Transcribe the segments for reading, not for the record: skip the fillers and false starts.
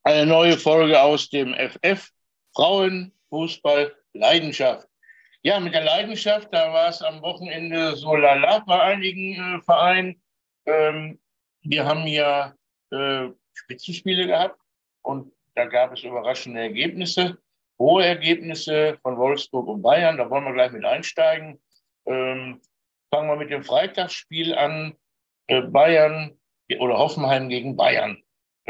Eine neue Folge aus dem FF Frauenfußball Leidenschaft. Ja, mit der Leidenschaft, da war es am Wochenende so lala bei einigen Vereinen. Wir haben ja Spitzenspiele gehabt und da gab es überraschende Ergebnisse, hohe Ergebnisse von Wolfsburg und Bayern. Da wollen wir gleich mit einsteigen. Fangen wir mit dem Freitagsspiel an. Bayern oder Hoffenheim gegen Bayern.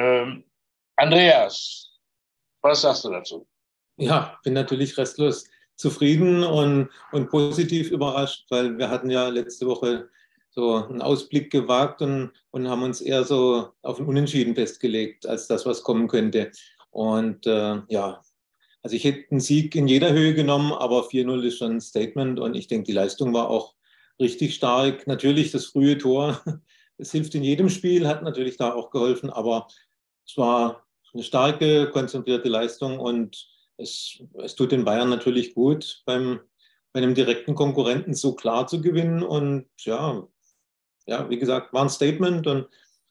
Andreas, was sagst du dazu? Ja, bin natürlich restlos zufrieden und positiv überrascht, weil wir hatten ja letzte Woche so einen Ausblick gewagt und haben uns eher so auf ein Unentschieden festgelegt, als das, was kommen könnte. Und ja, also ich hätte einen Sieg in jeder Höhe genommen, aber 4-0 ist schon ein Statement und ich denke, die Leistung war auch richtig stark. Natürlich das frühe Tor, es hilft in jedem Spiel, hat natürlich da auch geholfen, aber es war eine starke, konzentrierte Leistung und es tut den Bayern natürlich gut, bei einem direkten Konkurrenten so klar zu gewinnen. Und ja, wie gesagt, war ein Statement und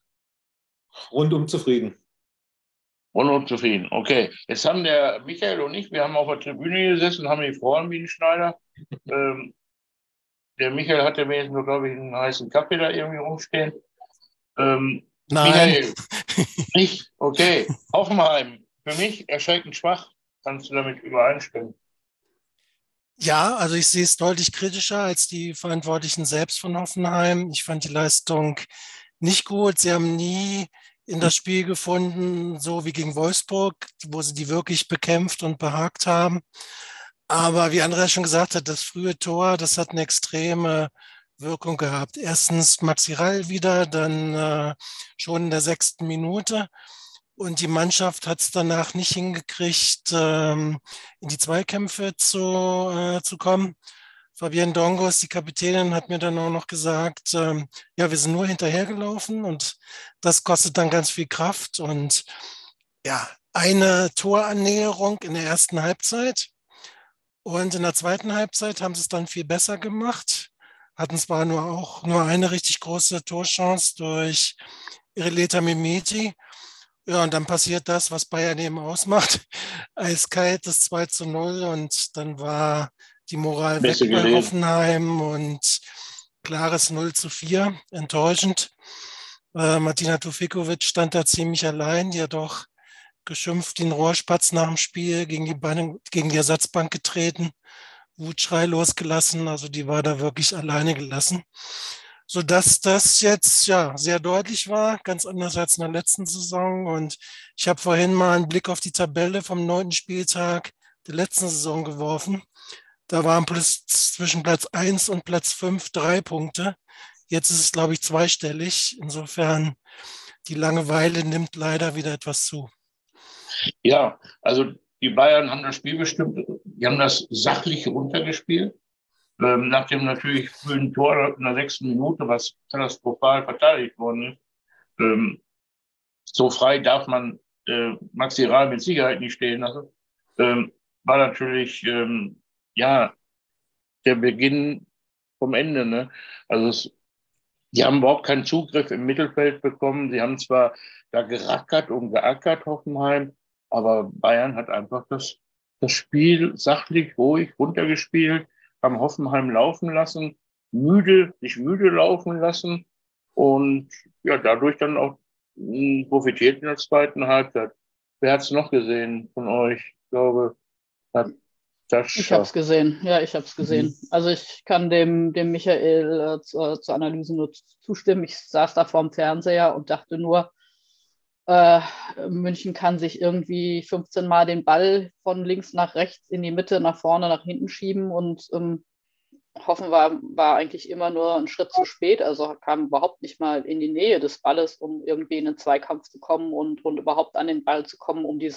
rundum zufrieden. Unzufrieden. Okay, jetzt haben der Michael und ich, wir haben auf der Tribüne gesessen, haben gefroren wie ein Schneider. Ähm, Der Michael hatte wenigstens, glaube ich, einen heißen Kaffee da irgendwie rumstehen. Nein. Michael, nicht? Okay. Hoffenheim, für mich erschreckend schwach. Kannst du damit übereinstimmen? Ja, also ich sehe es deutlich kritischer als die Verantwortlichen selbst von Hoffenheim. Ich fand die Leistung nicht gut. Sie haben nie in das Spiel gefunden, so wie gegen Wolfsburg, wo sie die wirklich bekämpft und behagt haben. Aber wie Andreas schon gesagt hat, das frühe Tor, das hat eine extreme Wirkung gehabt. Erstens Maxi Rall wieder, dann schon in der 6. Minute. Und die Mannschaft hat es danach nicht hingekriegt, in die Zweikämpfe zu kommen. Fabienne Dongos, die Kapitänin, hat mir dann auch noch gesagt, ja, wir sind nur hinterhergelaufen und das kostet dann ganz viel Kraft. Und ja, eine Torannäherung in der ersten Halbzeit. Und in der zweiten Halbzeit haben sie es dann viel besser gemacht, hatten zwar nur eine richtig große Torchance durch Ireleta Mimeti. Ja, und dann passiert das, was Bayern eben ausmacht. Eiskalt das 2:0 und dann war die Moral weg Beste bei gelesen. Hoffenheim und klares 0:4, enttäuschend. Martina Tufikovic stand da ziemlich allein, die hat doch geschimpft, den Rohrspatz nach dem Spiel gegen die Ersatzbank getreten, Wutschrei losgelassen, also die war da wirklich alleine gelassen. Sodass das jetzt ja sehr deutlich war, ganz anders als in der letzten Saison. Und ich habe vorhin mal einen Blick auf die Tabelle vom 9. Spieltag der letzten Saison geworfen. Da waren zwischen Platz 1 und Platz 5 3 Punkte. Jetzt ist es, glaube ich, zweistellig. Insofern, die Langeweile nimmt leider wieder etwas zu. Ja, also die Bayern haben das Spiel bestimmt, die haben das sachlich runtergespielt. Nach dem natürlich frühen Tor in der 6. Minute, was katastrophal verteidigt worden ist. So frei darf man Maxi Rahl mit Sicherheit nicht stehen lassen. War natürlich ja der Beginn vom Ende. Ne? Also die haben überhaupt keinen Zugriff im Mittelfeld bekommen. Sie haben zwar da gerackert und geackert, Hoffenheim, aber Bayern hat einfach das Spiel sachlich, ruhig runtergespielt, haben Hoffenheim laufen lassen, sich müde laufen lassen und ja, dadurch dann auch profitiert in der zweiten Halbzeit. Wer hat es noch gesehen von euch? Ich glaube, hat Ich habe es Sascha. gesehen, ja, ich habe es gesehen. Also ich kann dem Michael zur Analyse nur zustimmen. Ich saß da vorm Fernseher und dachte nur, äh, München kann sich irgendwie 15 Mal den Ball von links nach rechts in die Mitte, nach vorne, nach hinten schieben und Hoffen war eigentlich immer nur einen Schritt zu spät, also kam überhaupt nicht mal in die Nähe des Balles, um irgendwie in den Zweikampf zu kommen und überhaupt an den Ball zu kommen, um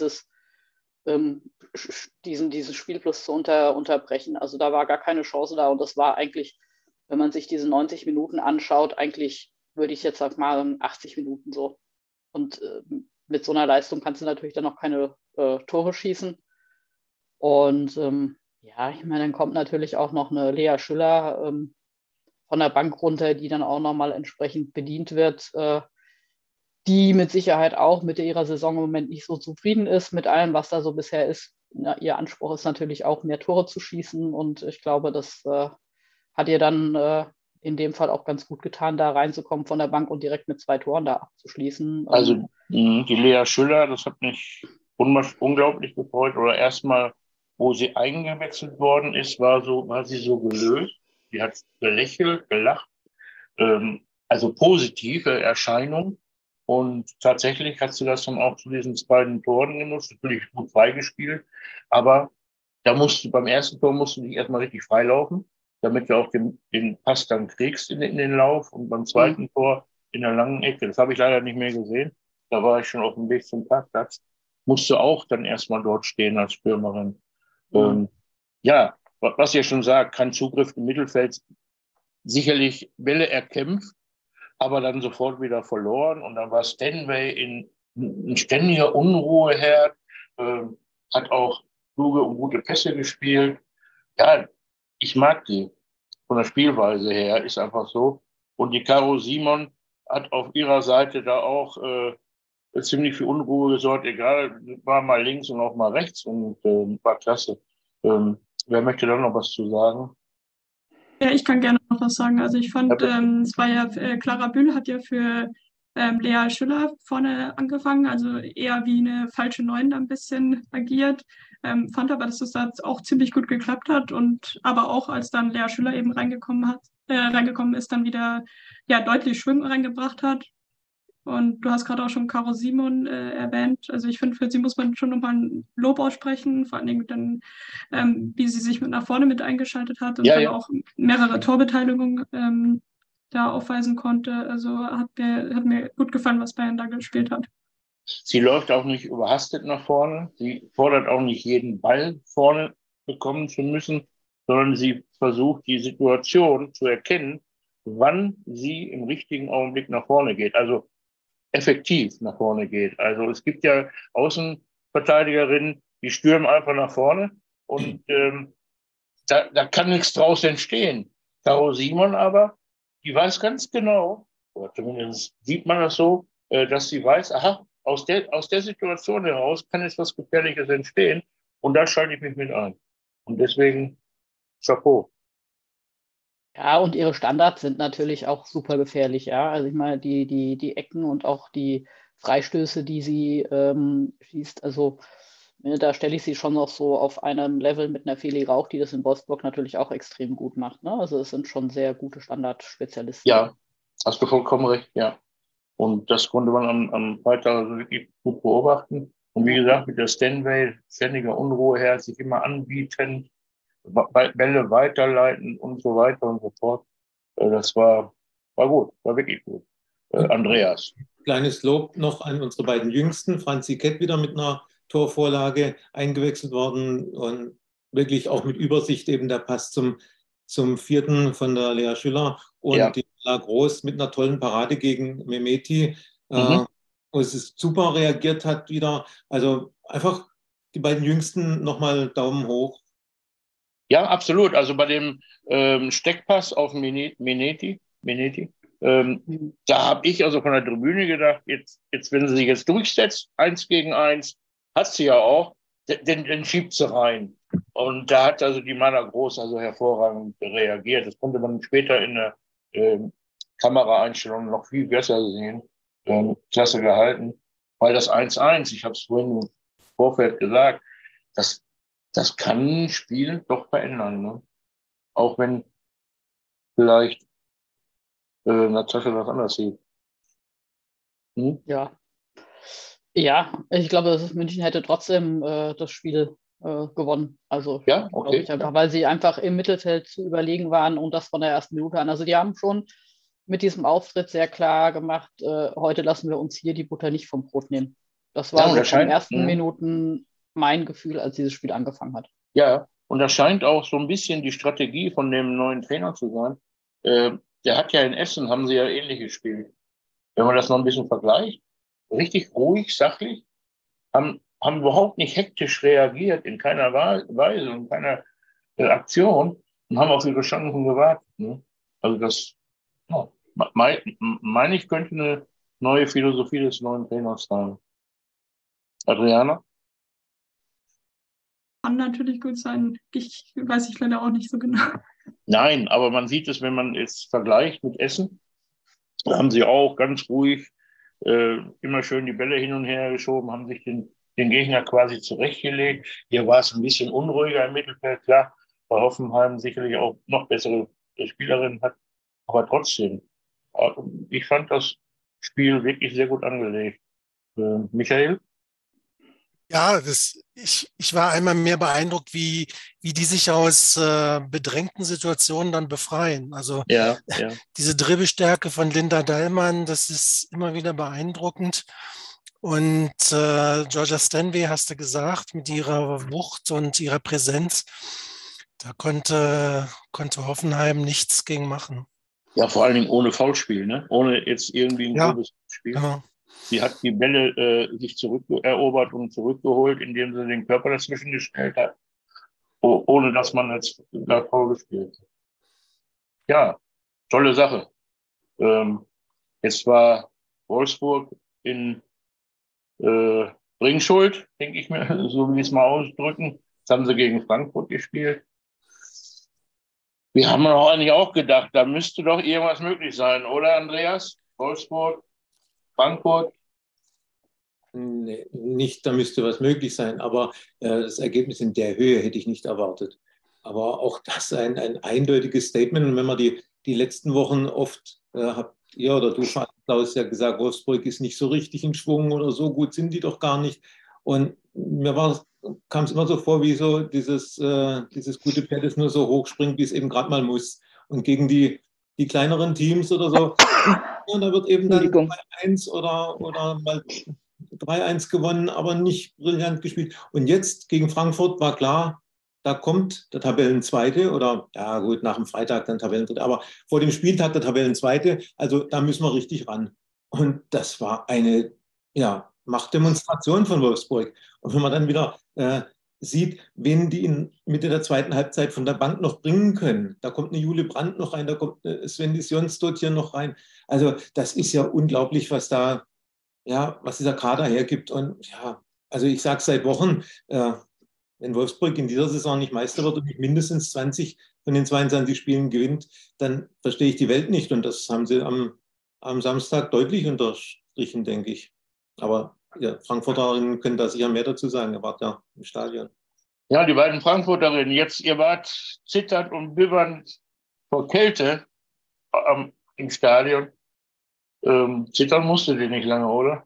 diesen Spielfluss zu unterbrechen. Also da war gar keine Chance da und das war eigentlich, wenn man sich diese 90 Minuten anschaut, eigentlich würde ich jetzt mal 80 Minuten so. Und mit so einer Leistung kannst du natürlich dann noch keine Tore schießen. Und ja, ich meine, dann kommt natürlich auch noch eine Lea Schüller von der Bank runter, die dann auch nochmal entsprechend bedient wird. die mit Sicherheit auch mit ihrer Saison im Moment nicht so zufrieden ist mit allem, was da so bisher ist. Ja, ihr Anspruch ist natürlich auch, mehr Tore zu schießen und ich glaube, das hat ihr dann in dem Fall auch ganz gut getan, da reinzukommen von der Bank und direkt mit 2 Toren da abzuschließen. Also die Lea Schüller, das hat mich unglaublich gefreut. Oder erstmal, wo sie eingewechselt worden ist, war sie so gelöst. Sie hat gelächelt, gelacht. Also positive Erscheinung. Und tatsächlich hat sie das dann auch zu diesen 2 Toren genutzt. Natürlich gut freigespielt. Aber beim ersten Tor musst du dich erstmal richtig freilaufen, damit du auch den Pass dann kriegst in den Lauf. Und beim zweiten Tor in der langen Ecke, das habe ich leider nicht mehr gesehen. Da war ich schon auf dem Weg zum Parkplatz. Musst du auch dann erstmal dort stehen als Stürmerin. Ja, was ihr schon sagt, kein Zugriff im Mittelfeld, sicherlich Bälle erkämpft, aber dann sofort wieder verloren. Und dann war Stanway ein ständiger Unruheherd, hat auch kluge und gute Pässe gespielt. Ja, ich mag die von der Spielweise her, ist einfach so. Und die Caro Simon hat auf ihrer Seite da auch ziemlich viel Unruhe gesorgt, egal, war mal links und auch mal rechts und war klasse. Wer möchte da noch was zu sagen? Ja, ich kann gerne noch was sagen. Also ich fand, es war ja, Clara Bühl hat ja für Lea Schüller vorne angefangen, also eher wie eine falsche Neun ein bisschen agiert. Fand aber, dass das da auch ziemlich gut geklappt hat und aber auch, als dann Lea Schüller eben reingekommen ist, dann wieder ja deutlich Schwung reingebracht hat. Und du hast gerade auch schon Caro Simon erwähnt. Also ich finde, für sie muss man schon nochmal ein Lob aussprechen, vor allen Dingen dann, wie sie sich nach vorne mit eingeschaltet hat und Ja, dann ja. auch mehrere Torbeteiligungen da aufweisen konnte. Also hat mir gut gefallen, was Bayern da gespielt hat. Sie läuft auch nicht überhastet nach vorne. Sie fordert auch nicht jeden Ball vorne bekommen zu müssen, sondern sie versucht, die Situation zu erkennen, wann sie im richtigen Augenblick nach vorne geht. Also effektiv nach vorne geht. Also es gibt ja Außenverteidigerinnen, die stürmen einfach nach vorne und da kann nichts draus entstehen. Caro Simon aber, die weiß ganz genau, oder zumindest sieht man das so, dass sie weiß, aha, aus der Situation heraus kann jetzt was Gefährliches entstehen und da schalte ich mich mit ein. Und deswegen Chapeau. Ja, und ihre Standards sind natürlich auch super gefährlich, ja. Also ich meine, die Ecken und auch die Freistöße, die sie schießt, also da stelle ich sie schon noch so auf einem Level mit einer Feli Rauch, die das in Wolfsburg natürlich auch extrem gut macht. Ne? Also es sind schon sehr gute Standardspezialisten. Ja, hast du vollkommen recht, ja. Und das konnte man am Freitag also wirklich gut beobachten. Und wie gesagt, mit der Stanway, ständiger Unruhe her, sich immer anbieten, Bälle weiterleiten und so weiter und so fort. Das war gut, war wirklich gut. Andreas. Kleines Lob noch an unsere beiden Jüngsten. Franzi Kett wieder mit einer Torvorlage eingewechselt worden und wirklich auch mit Übersicht eben der Pass zum vierten von der Lea Schüller und Ja. die La Groß mit einer tollen Parade gegen Mehmeti. Mhm. Und es ist super reagiert hat wieder. Also einfach die beiden Jüngsten nochmal Daumen hoch. Ja, absolut. Also bei dem Steckpass auf Meneti, da habe ich also von der Tribüne gedacht, jetzt, wenn sie sich jetzt durchsetzt, 1 gegen 1, hat sie ja auch, dann schiebt sie rein. Und da hat also die Mana Groß also hervorragend reagiert. Das konnte man später in der Kameraeinstellung noch viel besser sehen. Klasse gehalten. Weil das 1-1, ich habe es vorhin im Vorfeld gesagt, das kann ein Spiel doch verändern. Ne? Auch wenn vielleicht Natascha das anders sieht. Ja. Ja, ich glaube, München hätte trotzdem das Spiel gewonnen. Also Ja, glaube okay. ich einfach, weil sie einfach im Mittelfeld zu überlegen waren und das von der ersten Minute an. Also die haben schon mit diesem Auftritt sehr klar gemacht, heute lassen wir uns hier die Butter nicht vom Brot nehmen. Das war Ja, und so das von den scheint, ersten Minuten mein Gefühl, als dieses Spiel angefangen hat. ja, und das scheint auch so ein bisschen die Strategie von dem neuen Trainer zu sein. Der hat ja in Essen, haben sie ja ähnlich gespielt. Wenn man das noch ein bisschen vergleicht, richtig ruhig, sachlich, haben überhaupt nicht hektisch reagiert, in keiner Weise und keiner Aktion und haben auf ihre Chancen gewartet. Ne? Also das, ja, meine ich, könnte neue Philosophie des neuen Trainers sein. Adriana? Kann natürlich gut sein. Weiß ich leider auch nicht so genau. Nein, aber man sieht es, wenn man es vergleicht mit Essen. Da haben sie auch ganz ruhig immer schön die Bälle hin und her geschoben, haben sich den Gegner quasi zurechtgelegt. Hier war es ein bisschen unruhiger im Mittelfeld, klar, weil Hoffenheim sicherlich auch noch bessere Spielerinnen hat. Aber trotzdem, ich fand das Spiel wirklich sehr gut angelegt. Michael? Ja, ich war einmal mehr beeindruckt, wie die sich aus bedrängten Situationen dann befreien. Also Ja, ja. diese Dribbelstärke von Linda Dallmann, das ist immer wieder beeindruckend. Und Georgia Stanway, hast du gesagt, mit ihrer Wucht und ihrer Präsenz, da konnte Hoffenheim nichts gegen machen. Ja, vor allen Dingen ohne Foulspiel, ne? Ohne jetzt irgendwie ein Ja, grobes Spiel. genau. Sie hat die Bälle sich zurückerobert und zurückgeholt, indem sie den Körper dazwischen gestellt hat, ohne dass man jetzt da Foul gespielt hat. Ja, tolle Sache. Jetzt war Wolfsburg in Bringschuld, denke ich mir, so will ich es mal ausdrücken. Jetzt haben sie gegen Frankfurt gespielt. Wir haben doch eigentlich auch gedacht, da müsste doch irgendwas möglich sein, oder Andreas? Wolfsburg, Frankfurt. Nee, nicht, da müsste was möglich sein, aber das Ergebnis in der Höhe hätte ich nicht erwartet. Aber auch das ein eindeutiges Statement. Und wenn man die letzten Wochen oft, habt ihr oder du, Klaus, ja gesagt, Wolfsburg ist nicht so richtig in Schwung oder so gut sind die doch gar nicht. Und mir kam es immer so vor, wie so dieses gute Pferd, das nur so hoch springt, wie es eben gerade mal muss. Und gegen die kleineren Teams oder so, ja, da wird eben dann 2-1 oder mal 3-1 gewonnen, aber nicht brillant gespielt. Und jetzt gegen Frankfurt war klar, da kommt der Tabellenzweite oder, ja gut, nach dem Freitag dann Tabellendritte, aber vor dem Spieltag der Tabellenzweite, also da müssen wir richtig ran. Und das war eine, ja, Machtdemonstration von Wolfsburg. Und wenn man dann wieder sieht, wen die in Mitte der zweiten Halbzeit von der Bank noch bringen können, da kommt eine Jule Brandt noch rein, da kommt eine Svendis Jonsdott hier noch rein. Also das ist ja unglaublich, was dieser Kader hergibt. Und ja, also ich sage seit Wochen, wenn Wolfsburg in dieser Saison nicht Meister wird und nicht mindestens 20 von den 22 Spielen gewinnt, dann verstehe ich die Welt nicht. Und das haben sie am Samstag deutlich unterstrichen, denke ich. Aber ja, Frankfurterinnen können da sicher mehr dazu sagen. Ihr wart ja im Stadion. Ja, die beiden Frankfurterinnen, ihr wart zitternd und bibbernd vor Kälte im Stadion. Zittern musste die nicht lange, oder?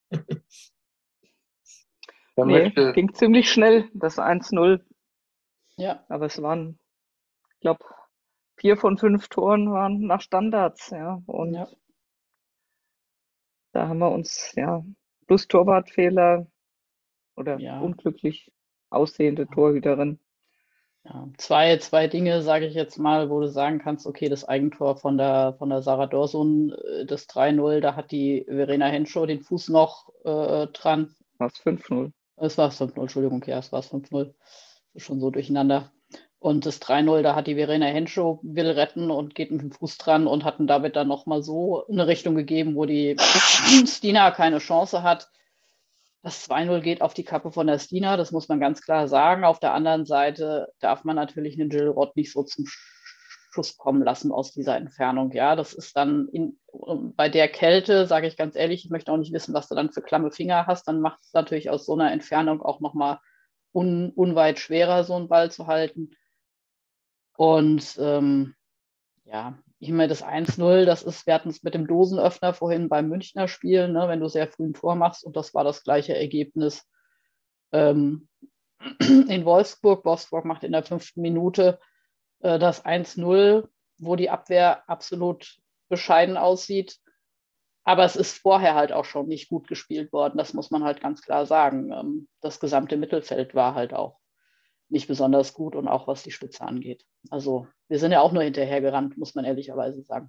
Nee, ging ziemlich schnell, das 1-0. Ja. Aber es waren, ich glaube, 4 von 5 Toren waren nach Standards, ja. Und Ja. da haben wir uns, plus Torwartfehler oder Ja. unglücklich aussehende Torhüterin. Ja, zwei Dinge, sage ich jetzt mal, wo du sagen kannst, okay, das Eigentor von der Sarah Dorsun, das 3-0, da hat die Verena Henschow den Fuß noch dran. War es 5-0? Es war 5-0, Entschuldigung, ja, es war 5-0. Schon so durcheinander. Und das 3-0, da hat die Verena Henschow, will retten und geht mit dem Fuß dran und hat damit dann nochmal so eine Richtung gegeben, wo die Stina keine Chance hat. Das 2-0 geht auf die Kappe von der Stina, das muss man ganz klar sagen. Auf der anderen Seite darf man natürlich einen Jill Roth nicht so zum Schuss kommen lassen aus dieser Entfernung. Ja, das ist dann bei der Kälte, sage ich ganz ehrlich, ich möchte auch nicht wissen, was du dann für klamme Finger hast. Dann macht es natürlich aus so einer Entfernung auch nochmal unweit schwerer, so einen Ball zu halten. Und ich meine, das 1-0, wir hatten es mit dem Dosenöffner vorhin beim Münchner Spiel, ne, wenn du sehr früh ein Tor machst, und das war das gleiche Ergebnis in Wolfsburg. Wolfsburg macht in der 5. Minute das 1-0, wo die Abwehr absolut bescheiden aussieht. Aber es ist vorher halt auch schon nicht gut gespielt worden, das muss man halt ganz klar sagen. Das gesamte Mittelfeld war halt auch nicht besonders gut und auch was die Spitze angeht. Also wir sind ja auch nur hinterhergerannt, muss man ehrlicherweise sagen.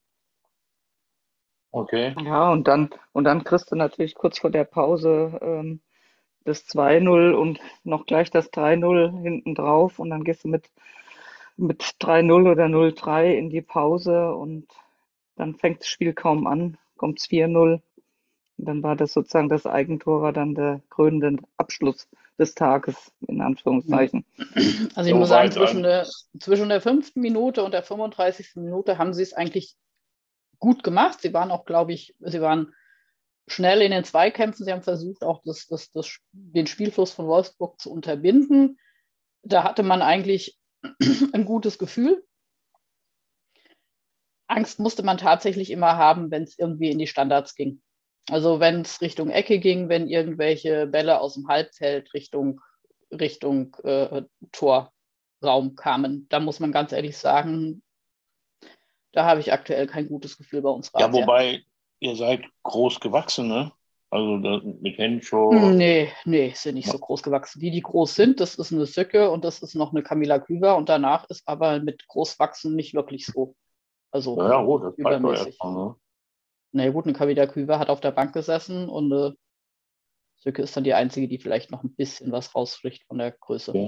Okay. Ja, und dann kriegst du natürlich kurz vor der Pause das 2-0 und noch gleich das 3-0 hinten drauf und dann gehst du mit 3-0 oder 0-3 in die Pause und dann fängt das Spiel kaum an, kommt es 4-0 dann war das sozusagen das Eigentor, war dann der krönende Abschluss des Tages, in Anführungszeichen. Also ich muss sagen, zwischen der 5. Minute und der 35. Minute haben sie es eigentlich gut gemacht. Sie waren auch, glaube ich, sie waren schnell in den Zweikämpfen. Sie haben versucht, auch den Spielfluss von Wolfsburg zu unterbinden. Da hatte man eigentlich ein gutes Gefühl. Angst musste man tatsächlich immer haben, wenn es irgendwie in die Standards ging. Also wenn es Richtung Ecke ging, wenn irgendwelche Bälle aus dem Halbfeld Richtung Torraum kamen. Da muss man ganz ehrlich sagen, da habe ich aktuell kein gutes Gefühl bei uns. Ja, wobei ihr seid groß gewachsen, ne? Also mit Henschow. Nee, sind nicht so groß gewachsen. Die groß sind, das ist eine Söcke und das ist noch eine Camilla Küber und danach ist aber mit Großwachsen nicht wirklich so. Also ja, gut, das übermäßig. Ne? Na gut, eine Camilla Küber hat auf der Bank gesessen und eine Söcke ist dann die einzige, die vielleicht noch ein bisschen was rausfliegt von der Größe.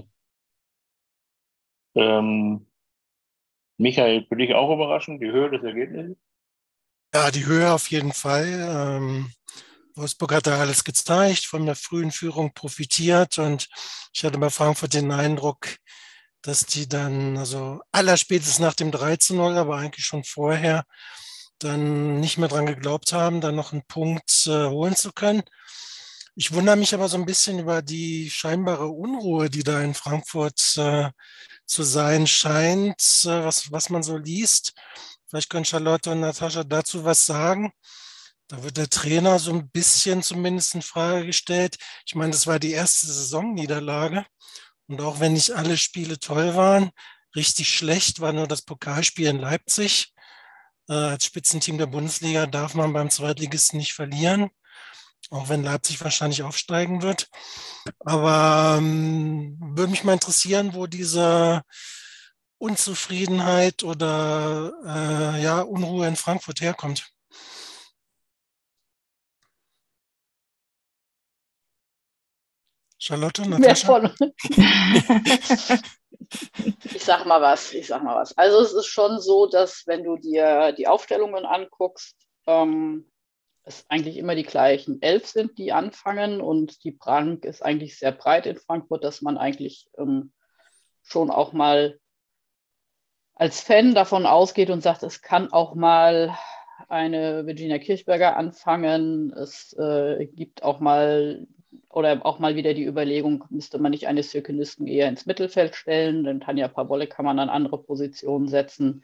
Ja. Michael, für dich auch überraschend, die Höhe des Ergebnisses? Ja, die Höhe auf jeden Fall. Wolfsburg hat da alles gezeigt, von der frühen Führung profitiert und ich hatte bei Frankfurt den Eindruck, dass die dann, also allerspätestens nach dem 3:0, aber eigentlich schon vorher, dann nicht mehr dran geglaubt haben, dann noch einen Punkt holen zu können. Ich wundere mich aber so ein bisschen über die scheinbare Unruhe, die da in Frankfurt zu sein scheint, was man so liest. Vielleicht können Charlotte und Natascha dazu was sagen. Da wird der Trainer so ein bisschen zumindest in Frage gestellt. Ich meine, das war die erste Saisonniederlage. Und auch wenn nicht alle Spiele toll waren, richtig schlecht war nur das Pokalspiel in Leipzig. Als Spitzenteam der Bundesliga darf man beim Zweitligisten nicht verlieren, auch wenn Leipzig wahrscheinlich aufsteigen wird. Aber würde mich mal interessieren, wo diese Unzufriedenheit oder Unruhe in Frankfurt herkommt. Charlotte, Natascha? Ich sag mal was. Also es ist schon so, dass wenn du dir die Aufstellungen anguckst, es eigentlich immer die gleichen 11 sind, die anfangen und die Bank ist eigentlich sehr breit in Frankfurt, dass man eigentlich schon auch mal als Fan davon ausgeht und sagt, es kann auch mal eine Virginia Kirchberger anfangen. Es gibt auch mal wieder die Überlegung, müsste man nicht eine Sökenisken eher ins Mittelfeld stellen, denn Tanja Pawolek kann man an andere Positionen setzen.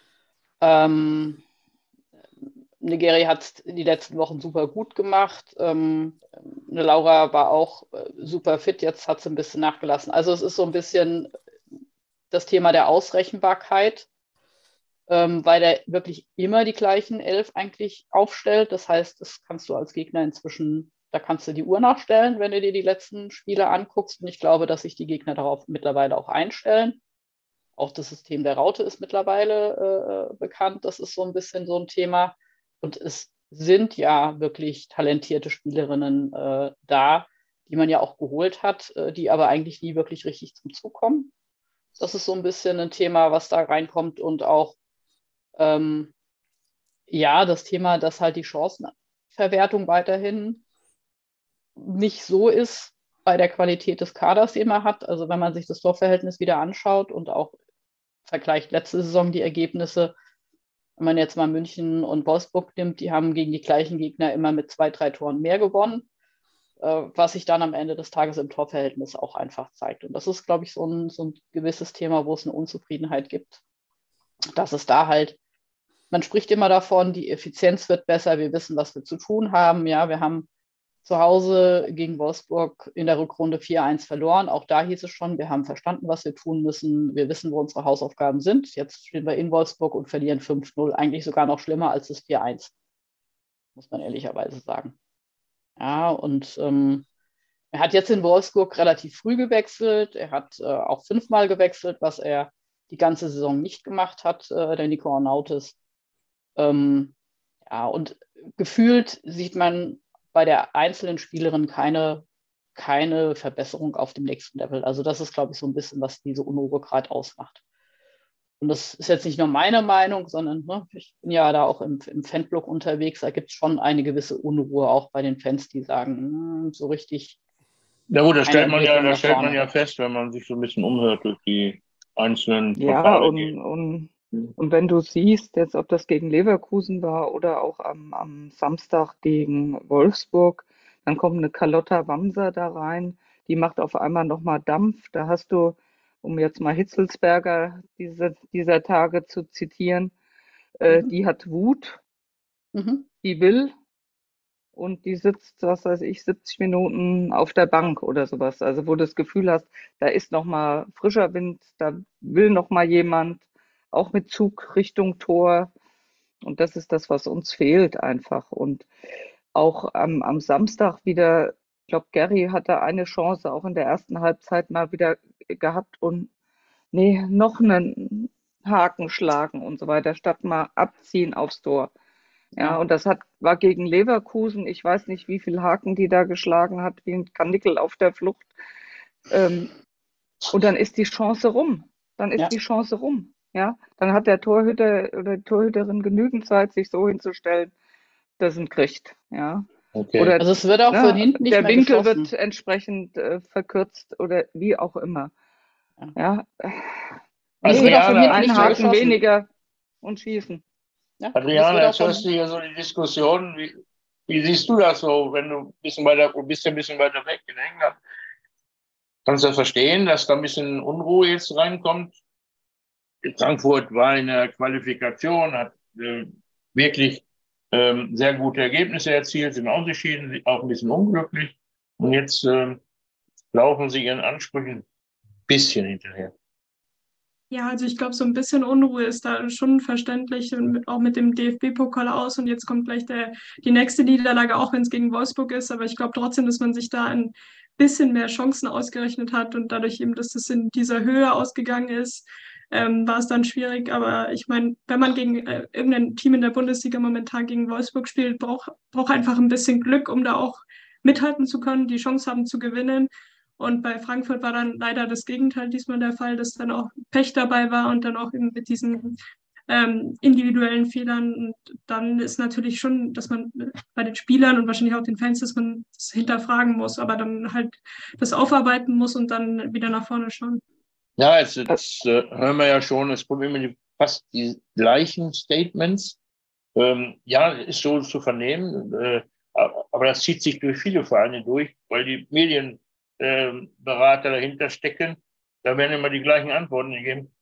Negeri hat es die letzten Wochen super gut gemacht. Eine Laura war auch super fit, jetzt hat sie ein bisschen nachgelassen. Also es ist so ein bisschen das Thema der Ausrechenbarkeit, weil er wirklich immer die gleichen 11 eigentlich aufstellt. Das heißt, das kannst du als Gegner inzwischen, da kannst du die Uhr nachstellen, wenn du dir die letzten Spiele anguckst. Und ich glaube, dass sich die Gegner darauf mittlerweile auch einstellen. Auch das System der Raute ist mittlerweile bekannt. Das ist so ein bisschen so ein Thema. Und es sind ja wirklich talentierte Spielerinnen da, die man ja auch geholt hat, die aber eigentlich nie wirklich richtig zum Zug kommen. Das ist so ein bisschen ein Thema, was da reinkommt und auch das Thema, dass halt die Chancenverwertung weiterhin nicht so ist bei der Qualität des Kaders, den man hat. Also wenn man sich das Torverhältnis wieder anschaut und auch vergleicht letzte Saison die Ergebnisse, wenn man jetzt mal München und Wolfsburg nimmt, die haben gegen die gleichen Gegner immer mit 2, 3 Toren mehr gewonnen, was sich dann am Ende des Tages im Torverhältnis auch einfach zeigt. Und das ist, glaube ich, so ein gewisses Thema, wo es eine Unzufriedenheit gibt. Dass es da halt, man spricht immer davon, die Effizienz wird besser, wir wissen, was wir zu tun haben. Ja, wir haben zu Hause gegen Wolfsburg in der Rückrunde 4-1 verloren. Auch da hieß es schon, wir haben verstanden, was wir tun müssen. Wir wissen, wo unsere Hausaufgaben sind. Jetzt stehen wir in Wolfsburg und verlieren 5-0. Eigentlich sogar noch schlimmer als das 4-1, muss man ehrlicherweise sagen. Ja, und er hat jetzt in Wolfsburg relativ früh gewechselt. Er hat auch 5-mal gewechselt, was er die ganze Saison nicht gemacht hat, der Nico Arnautis. Und gefühlt sieht man bei der einzelnen Spielerin keine Verbesserung auf dem nächsten Level. Also das ist, glaube ich, so ein bisschen, was diese Unruhe gerade ausmacht. und das ist jetzt nicht nur meine Meinung, sondern ne, ich bin ja da auch im Fanblog unterwegs, da gibt es schon eine gewisse Unruhe auch bei den Fans, die sagen, so richtig. Ja gut, das stellt man vorne. ja fest, wenn man sich so ein bisschen umhört durch die einzelnen Ja, Portale. und wenn du siehst, jetzt ob das gegen Leverkusen war oder auch am Samstag gegen Wolfsburg, dann kommt eine Carlotta Wamser da rein, die macht auf einmal nochmal Dampf. Da hast du, um jetzt mal Hitzelsberger dieser Tage zu zitieren, die hat Wut, die will und die sitzt, was weiß ich, 70 Minuten auf der Bank oder sowas. Also wo du das Gefühl hast, da ist nochmal frischer Wind, da will nochmal jemand, auch mit Zug Richtung Tor. Und das ist das, was uns fehlt einfach. Und auch am Samstag wieder, ich glaube, Gary hatte eine Chance auch in der ersten Halbzeit mal wieder gehabt und nee, noch einen Haken schlagen und so weiter, statt mal abziehen aufs Tor. Ja, und das war gegen Leverkusen. Ich weiß nicht, wie viel Haken die da geschlagen hat, wie ein Kanickel auf der Flucht. Und dann ist die Chance rum. Ja, dann hat der Torhüter oder die Torhüterin genügend Zeit, sich so hinzustellen, dass er ihn kriegt. Ja. Okay. Oder also es wird auch von hinten nicht der mehr Winkel geschossen. wird entsprechend verkürzt oder wie auch immer. Ja. Also Nee, einen Haken weniger und schießen. Ja, Adriana, jetzt hörst du hier so die Diskussion. Wie siehst du das so, wenn du ein bisschen weiter weg in England? Kannst du das verstehen, dass da ein bisschen Unruhe jetzt reinkommt? Frankfurt war in der Qualifikation, hat wirklich sehr gute Ergebnisse erzielt, sind ausgeschieden, auch ein bisschen unglücklich. Und jetzt laufen sie ihren Ansprüchen ein bisschen hinterher. Ja, also ich glaube, so ein bisschen Unruhe ist da schon verständlich, und auch mit dem DFB-Pokal aus. Und jetzt kommt gleich die nächste Niederlage, auch wenn es gegen Wolfsburg ist. Aber ich glaube trotzdem, dass man sich da ein bisschen mehr Chancen ausgerechnet hat. Und dadurch eben, dass es in dieser Höhe ausgegangen ist, war es dann schwierig. Aber ich meine, wenn man gegen irgendein Team in der Bundesliga momentan gegen Wolfsburg spielt, braucht einfach ein bisschen Glück, um da auch mithalten zu können, die Chance haben zu gewinnen. Und bei Frankfurt war dann leider das Gegenteil diesmal der Fall, dass dann auch Pech dabei war und dann auch eben mit diesen individuellen Fehlern. Und dann ist natürlich schon, dass man bei den Spielern und wahrscheinlich auch den Fans, dass man das hinterfragen muss, aber dann halt das aufarbeiten muss und dann wieder nach vorne schauen. Ja, jetzt hören wir ja schon, es kommen immer fast die gleichen Statements. Ja, ist so zu vernehmen, aber das zieht sich durch viele Vereine durch, weil die Medienberater dahinter stecken. Da werden immer die gleichen Antworten gegeben.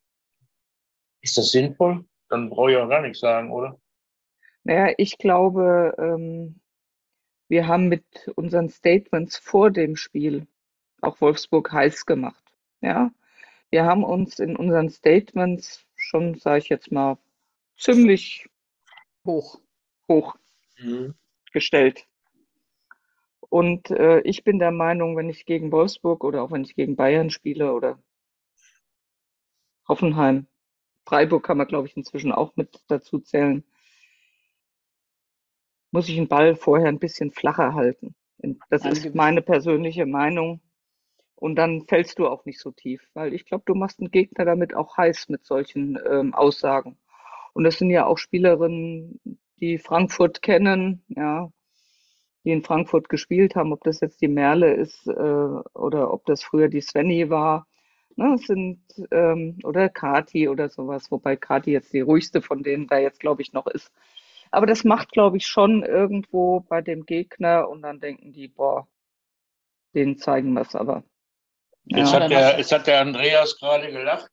Ist das sinnvoll? Dann brauche ich auch gar nichts sagen, oder? Naja, ich glaube, wir haben mit unseren Statements vor dem Spiel auch Wolfsburg heiß gemacht. Ja, wir haben uns in unseren Statements schon, sage ich jetzt mal, ziemlich hoch gestellt. Und ich bin der Meinung, wenn ich gegen Wolfsburg oder auch wenn ich gegen Bayern spiele oder Hoffenheim, Freiburg kann man, glaube ich, inzwischen auch mit dazu zählen, muss ich den Ball vorher ein bisschen flacher halten. Das ist meine persönliche Meinung. Und dann fällst du auch nicht so tief, weil ich glaube, du machst einen Gegner damit auch heiß mit solchen Aussagen. Und das sind ja auch Spielerinnen, die Frankfurt kennen, ja, die in Frankfurt gespielt haben, ob das jetzt die Merle ist oder ob das früher die Svenny war. Ne, es sind oder Kati oder sowas, wobei Kati jetzt die ruhigste von denen da jetzt, glaube ich, noch ist. Aber das macht, glaube ich, schon irgendwo bei dem Gegner und dann denken die, boah, denen zeigen wir es aber. Jetzt hat der Andreas gerade gelacht.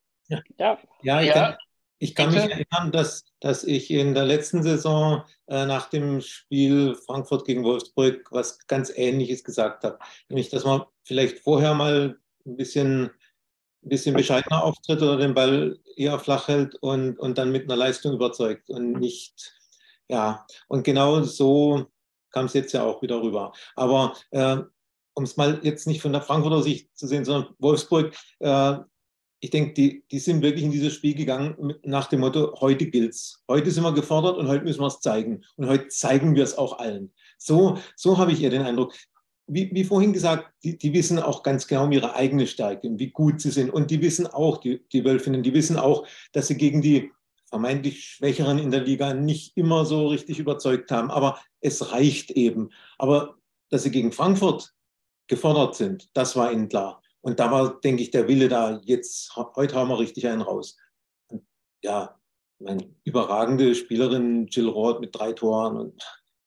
Ich kann mich erinnern, dass ich in der letzten Saison nach dem Spiel Frankfurt gegen Wolfsburg was ganz Ähnliches gesagt habe. Nämlich, dass man vielleicht vorher mal ein bisschen bescheidener auftritt oder den Ball eher flach hält und dann mit einer Leistung überzeugt und nicht, ja, und genau so kam es jetzt ja auch wieder rüber. Aber um es mal jetzt nicht von der Frankfurter Sicht zu sehen, sondern Wolfsburg, ich denke, die sind wirklich in dieses Spiel gegangen nach dem Motto, heute gilt's. Heute sind wir gefordert und heute müssen wir es zeigen. Und heute zeigen wir es auch allen. So habe ich eher den Eindruck. wie vorhin gesagt, die wissen auch ganz genau um ihre eigene Stärke und wie gut sie sind. Und die wissen auch, die Wölfinnen, die wissen auch, dass sie gegen die vermeintlich Schwächeren in der Liga nicht immer so richtig überzeugt haben. Aber es reicht eben. Aber dass sie gegen Frankfurt gefordert sind, das war ihnen klar. Und da war, denke ich, der Wille da, heute haben wir richtig einen raus. Und ja, meine überragende Spielerin Jill Roth mit 3 Toren und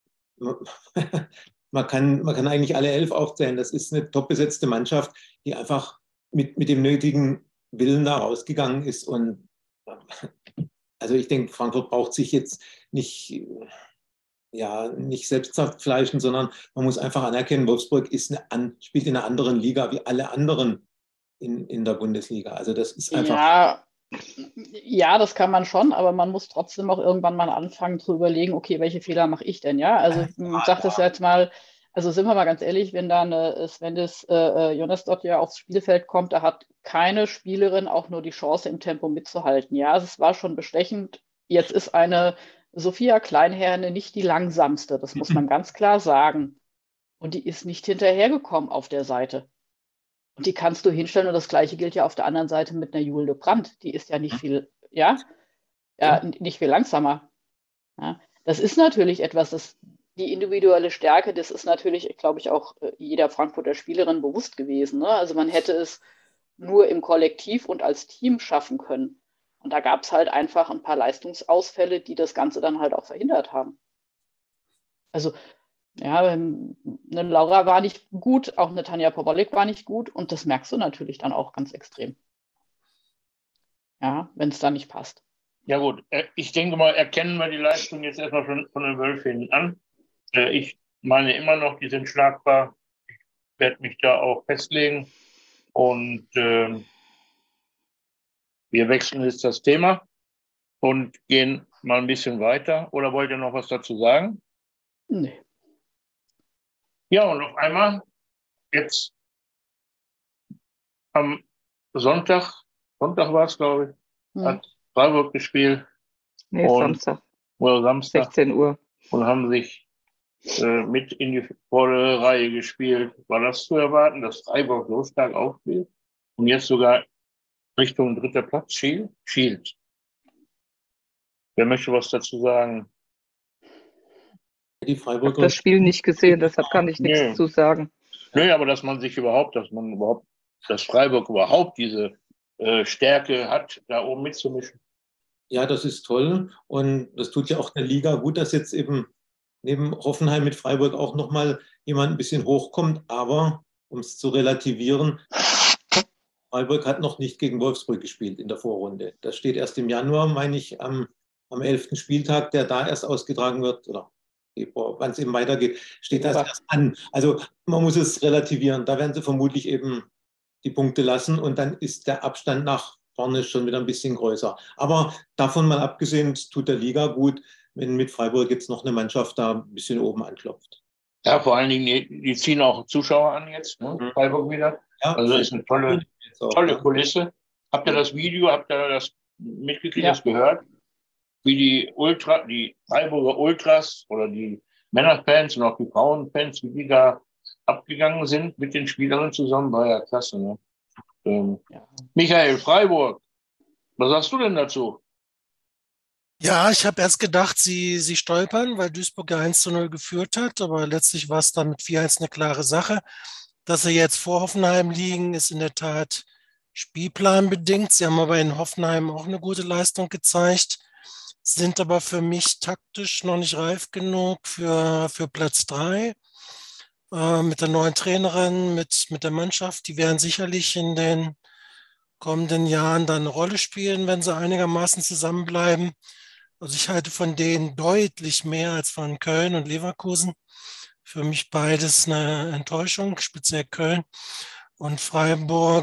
man kann eigentlich alle 11 aufzählen. Das ist eine top besetzte Mannschaft, die einfach mit dem nötigen Willen da rausgegangen ist. Und also ich denke, Frankfurt braucht sich jetzt nicht selbst zerfleischen, sondern man muss einfach anerkennen, Wolfsburg spielt in einer anderen Liga wie alle anderen in der Bundesliga. Also das ist einfach... Ja, das kann man schon, aber man muss trotzdem auch irgendwann mal anfangen zu überlegen, okay, welche Fehler mache ich denn, ja? Also ich sage das jetzt mal, also sind wir mal ganz ehrlich, wenn da Svendis Jonasdottir aufs Spielfeld kommt, da hat keine Spielerin auch nur die Chance, im Tempo mitzuhalten. Ja, also es war schon bestechend. Jetzt ist eine Sophia Kleinherne nicht die langsamste, das muss man ganz klar sagen. Und die ist nicht hinterhergekommen auf der Seite. Und die kannst du hinstellen und das Gleiche gilt ja auf der anderen Seite mit einer Jule Brandt. Die ist ja nicht viel, nicht viel langsamer. Ja, das ist natürlich etwas, die individuelle Stärke, das ist natürlich, glaube ich, auch jeder Frankfurter Spielerin bewusst gewesen. Ne? Also man hätte es nur im Kollektiv und als Team schaffen können. Und da gab es halt einfach ein paar Leistungsausfälle, die das Ganze dann halt auch verhindert haben. Also ja, eine Laura war nicht gut, auch eine Tanja Pobolik war nicht gut und das merkst du natürlich dann auch ganz extrem. Ja, wenn es da nicht passt. Ja gut, ich denke mal, erkennen wir die Leistung jetzt erstmal von den Wölfinnen an. Ich meine immer noch, die sind schlagbar. Ich werde mich da auch festlegen und wir wechseln jetzt das Thema und gehen mal ein bisschen weiter. Oder wollt ihr noch was dazu sagen? Nee. Ja, und auf einmal, jetzt am Sonntag war es, glaube ich, hat Freiburg gespielt. Nee, Samstag. Oder Samstag. 16 Uhr. Und haben sich mit in die vordere Reihe gespielt. War das zu erwarten, dass Freiburg so stark aufspielt? Und jetzt sogar Richtung 3. Platz schielt. Wer möchte was dazu sagen? Die Ich habe das Spiel nicht gesehen, deshalb kann ich nichts zu sagen. Nö, aber dass Freiburg überhaupt diese Stärke hat, da oben mitzumischen. Ja, das ist toll und das tut ja auch der Liga gut, dass jetzt eben neben Hoffenheim mit Freiburg auch nochmal jemand ein bisschen hochkommt. Aber um es zu relativieren, Freiburg hat noch nicht gegen Wolfsburg gespielt in der Vorrunde. Das steht erst im Januar, meine ich, am 11. Spieltag, der da erst ausgetragen wird, oder wann es eben weitergeht, steht das erst an. Also man muss es relativieren. Da werden sie vermutlich eben die Punkte lassen und dann ist der Abstand nach vorne schon wieder ein bisschen größer. Aber davon mal abgesehen, es tut der Liga gut, wenn mit Freiburg jetzt noch eine Mannschaft da ein bisschen oben anklopft. Ja, vor allen Dingen, die ziehen auch Zuschauer an jetzt, ne? Freiburg wieder. Ja, also ist eine tolle Kulisse. Habt ihr das Video, habt ihr das mitgekriegt, das gehört? Wie die Freiburger Ultras oder die Männerfans und auch die Frauenfans, wie die da abgegangen sind mit den Spielerinnen zusammen, war ja klasse. Ne? Michael, Freiburg, was sagst du denn dazu? Ja, ich habe erst gedacht, sie stolpern, weil Duisburg ja 1:0 geführt hat, aber letztlich war es dann mit 4:1 eine klare Sache. Dass sie jetzt vor Hoffenheim liegen, ist in der Tat spielplanbedingt. Sie haben aber in Hoffenheim auch eine gute Leistung gezeigt, sind aber für mich taktisch noch nicht reif genug für Platz 3. Mit der neuen Trainerin, mit der Mannschaft, die werden sicherlich in den kommenden Jahren dann eine Rolle spielen, wenn sie einigermaßen zusammenbleiben. Also ich halte von denen deutlich mehr als von Köln und Leverkusen. Für mich beides eine Enttäuschung, speziell Köln. Und Freiburg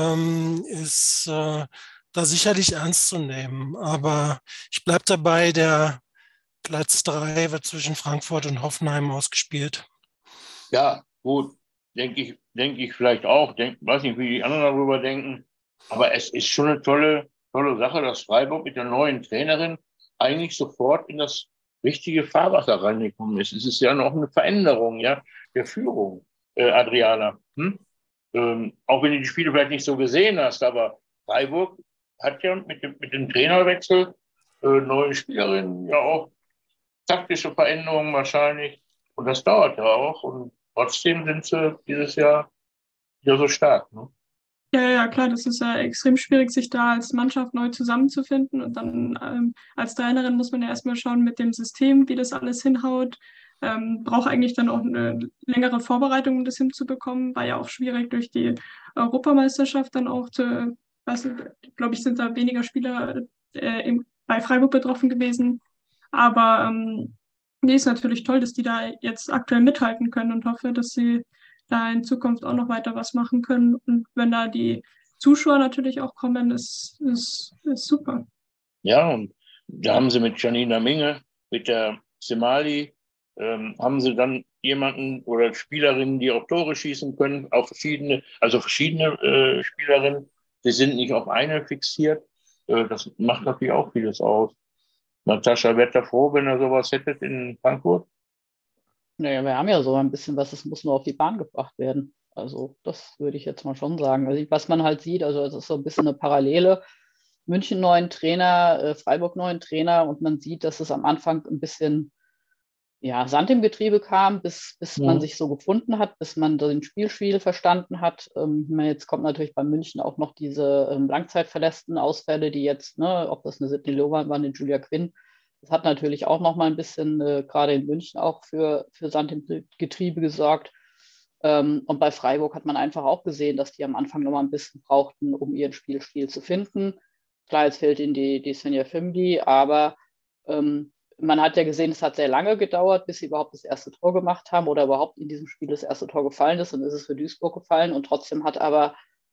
ist da sicherlich ernst zu nehmen. Aber ich bleibe dabei, der Platz 3 wird zwischen Frankfurt und Hoffenheim ausgespielt. Ja, gut, denke ich vielleicht auch. Weiß nicht, wie die anderen darüber denken. Aber es ist schon eine tolle Sache, dass Freiburg mit der neuen Trainerin eigentlich sofort in das richtige Fahrwasser reingekommen ist. Es ist ja noch eine Veränderung, ja, der Führung. Adriana. Auch wenn du die Spiele vielleicht nicht so gesehen hast, aber Freiburg hat ja mit dem Trainerwechsel neue Spielerinnen ja auch taktische Veränderungen wahrscheinlich. Und das dauert ja auch. Und trotzdem sind sie dieses Jahr wieder so stark. Ne? Ja, klar, das ist ja extrem schwierig, sich da als Mannschaft neu zusammenzufinden. Und dann als Trainerin muss man ja erstmal schauen mit dem System, wie das alles hinhaut. Braucht eigentlich dann auch eine längere Vorbereitung, um das hinzubekommen. War ja auch schwierig durch die Europameisterschaft dann auch glaube ich, sind da weniger Spieler bei Freiburg betroffen gewesen. Aber nee, ist natürlich toll, dass die da jetzt aktuell mithalten können und hoffe, dass sie da in Zukunft auch noch weiter was machen können. Und wenn da die Zuschauer natürlich auch kommen, ist super. Ja, und da haben sie mit Janina Minge, mit der Semali, haben sie dann jemanden oder Spielerinnen, die auch Tore schießen können, auch verschiedene Spielerinnen. Die sind nicht auf eine fixiert. Das macht natürlich auch vieles aus. Natascha, wärt ihr froh, wenn ihr sowas hättet in Frankfurt? Naja, wir haben ja so ein bisschen was, es muss nur auf die Bahn gebracht werden. Also das würde ich jetzt mal schon sagen. Also was man halt sieht, also es ist so ein bisschen eine Parallele. München neuen Trainer, Freiburg neuen Trainer und man sieht, dass es am Anfang ein bisschen Sand im Getriebe kam, bis man sich so gefunden hat, bis man den Spielstil verstanden hat. Jetzt kommt natürlich bei München auch noch diese langzeitverletzten Ausfälle, die jetzt, ne, ob das eine Sydney Lohmann war, eine Julia Quinn, das hat natürlich auch noch mal ein bisschen, gerade in München, auch für Sand im Getriebe gesorgt. Und bei Freiburg hat man einfach auch gesehen, dass die am Anfang noch mal ein bisschen brauchten, um ihren Spielstil zu finden. Klar, jetzt fehlt ihnen die Svenja Fimdi, aber man hat ja gesehen, es hat sehr lange gedauert, bis sie überhaupt das erste Tor gemacht haben oder überhaupt in diesem Spiel das erste Tor gefallen ist. Und ist es für Duisburg gefallen. Und trotzdem hat aber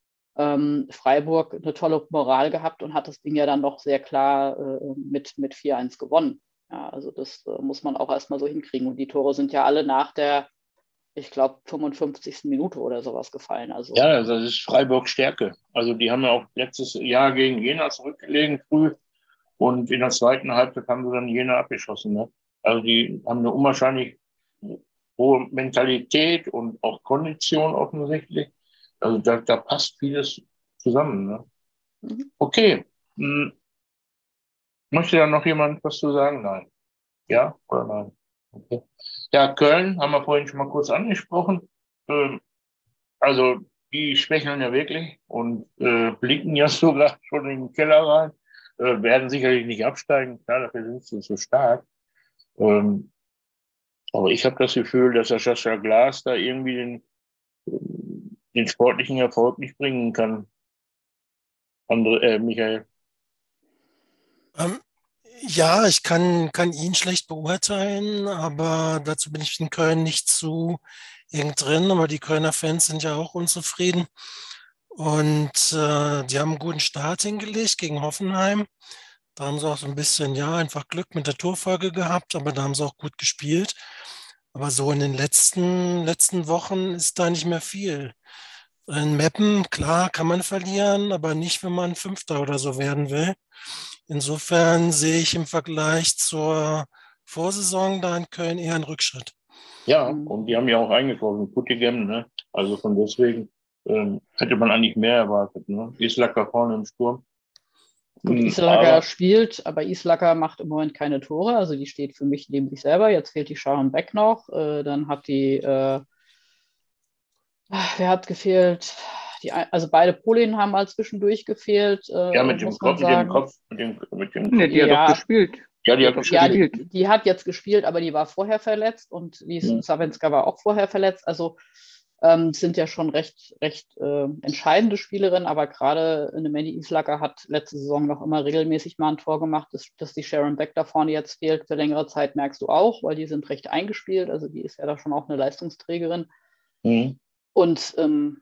Freiburg eine tolle Moral gehabt und hat das Ding ja dann doch sehr klar mit 4-1 gewonnen. Ja, also das muss man auch erstmal so hinkriegen. Und die Tore sind ja alle nach der, ich glaube, 55. Minute oder sowas gefallen. Also, Ja, das ist Freiburgs Stärke. Also die haben ja auch letztes Jahr gegen Jena zurückgelegen früh. Und in der zweiten Halbzeit haben sie dann Jena abgeschossen. Ne? Also die haben eine unwahrscheinlich hohe Mentalität und auch Kondition offensichtlich. Also da passt vieles zusammen. Ne? Okay. Möchte da noch jemand was zu sagen? Nein. Ja oder nein? Okay. Ja, Köln haben wir vorhin schon mal kurz angesprochen. Also die schwächeln ja wirklich und blicken ja sogar schon in den Keller rein. Werden sicherlich nicht absteigen, klar, dafür sind sie so stark. Aber ich habe das Gefühl, dass der Sascha Glas da irgendwie den sportlichen Erfolg nicht bringen kann. Michael. Ja, ich kann ihn schlecht beurteilen, aber dazu bin ich in Köln nicht zu eng drin. Aber die Kölner Fans sind ja auch unzufrieden. Und die haben einen guten Start hingelegt gegen Hoffenheim. Da haben sie auch so ein bisschen, einfach Glück mit der Torfolge gehabt, aber da haben sie auch gut gespielt. Aber so in den letzten Wochen ist da nicht mehr viel. In Meppen, klar, kann man verlieren, aber nicht, wenn man Fünfter oder so werden will. Insofern sehe ich im Vergleich zur Vorsaison da in Köln eher einen Rückschritt. Ja, und die haben ja auch eingekauft, Puttingen, ne? Also von deswegen hätte man eigentlich mehr erwartet. Ne? Islacker vorne im Sturm. Gut, Islacker spielt, aber Islacker macht im Moment keine Tore. Also die steht für mich neben sich selber. Jetzt fehlt die Sharon Beck noch. Dann hat wer hat gefehlt? Also beide Polinnen haben mal zwischendurch gefehlt. Mit dem Kopf. Nee, die hat doch gespielt. Ja, die hat gespielt. Die hat jetzt gespielt, aber die war vorher verletzt und die Savenska war auch vorher verletzt. Also sind ja schon recht entscheidende Spielerinnen, aber gerade eine Mandy Islacker hat letzte Saison noch immer regelmäßig mal ein Tor gemacht. Dass die Sharon Beck da vorne jetzt fehlt für längere Zeit, merkst du auch, weil die sind recht eingespielt. Also die ist ja da schon auch eine Leistungsträgerin. Und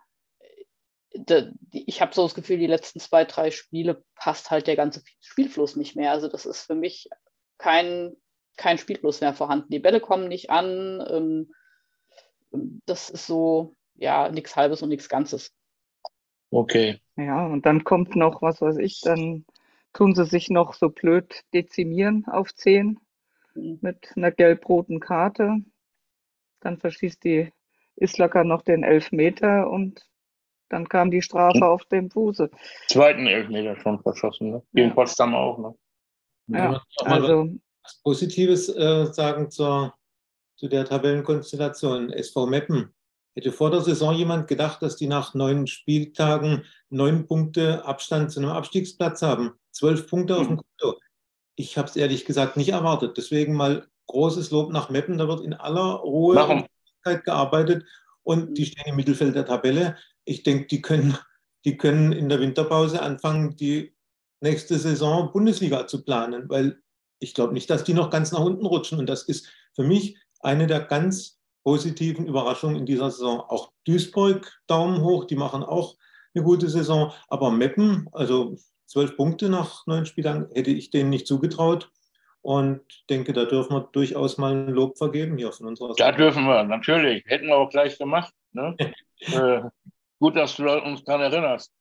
ich habe so das Gefühl, die letzten 2, 3 Spiele passt halt der ganze Spielfluss nicht mehr. Also das ist für mich kein Spielfluss mehr vorhanden. Die Bälle kommen nicht an. Das ist so, nichts Halbes und nichts Ganzes. Okay. Ja, und dann kommt noch, was weiß ich, dann tun sie sich noch so blöd dezimieren auf 10 mit einer gelb-roten Karte. Dann verschießt die Islacker noch den Elfmeter und dann kam die Strafe auf dem Fuße. Zweiten Elfmeter schon verschossen, ne? Gegen Ja. Potsdam auch, ne? Ja, also was Positives sagen zu der Tabellenkonstellation. SV Meppen. Hätte vor der Saison jemand gedacht, dass die nach 9 Spieltagen 9 Punkte Abstand zu einem Abstiegsplatz haben? 12 Punkte auf dem Konto. Ich habe es ehrlich gesagt nicht erwartet. Deswegen mal großes Lob nach Meppen. Da wird in aller Ruhe und gearbeitet und die stehen im Mittelfeld der Tabelle. Ich denke, die können in der Winterpause anfangen, die nächste Saison Bundesliga zu planen, weil ich glaube nicht, dass die noch ganz nach unten rutschen. Und das ist für mich eine der ganz positiven Überraschungen in dieser Saison. Auch Duisburg, Daumen hoch, die machen auch eine gute Saison. Aber Meppen, also 12 Punkte nach 9 Spielern, hätte ich denen nicht zugetraut. Und denke, da dürfen wir durchaus mal ein Lob vergeben hier von unserer Seite. Da dürfen wir, natürlich. Hätten wir auch gleich gemacht. Ne? Gut, dass du uns daran erinnerst.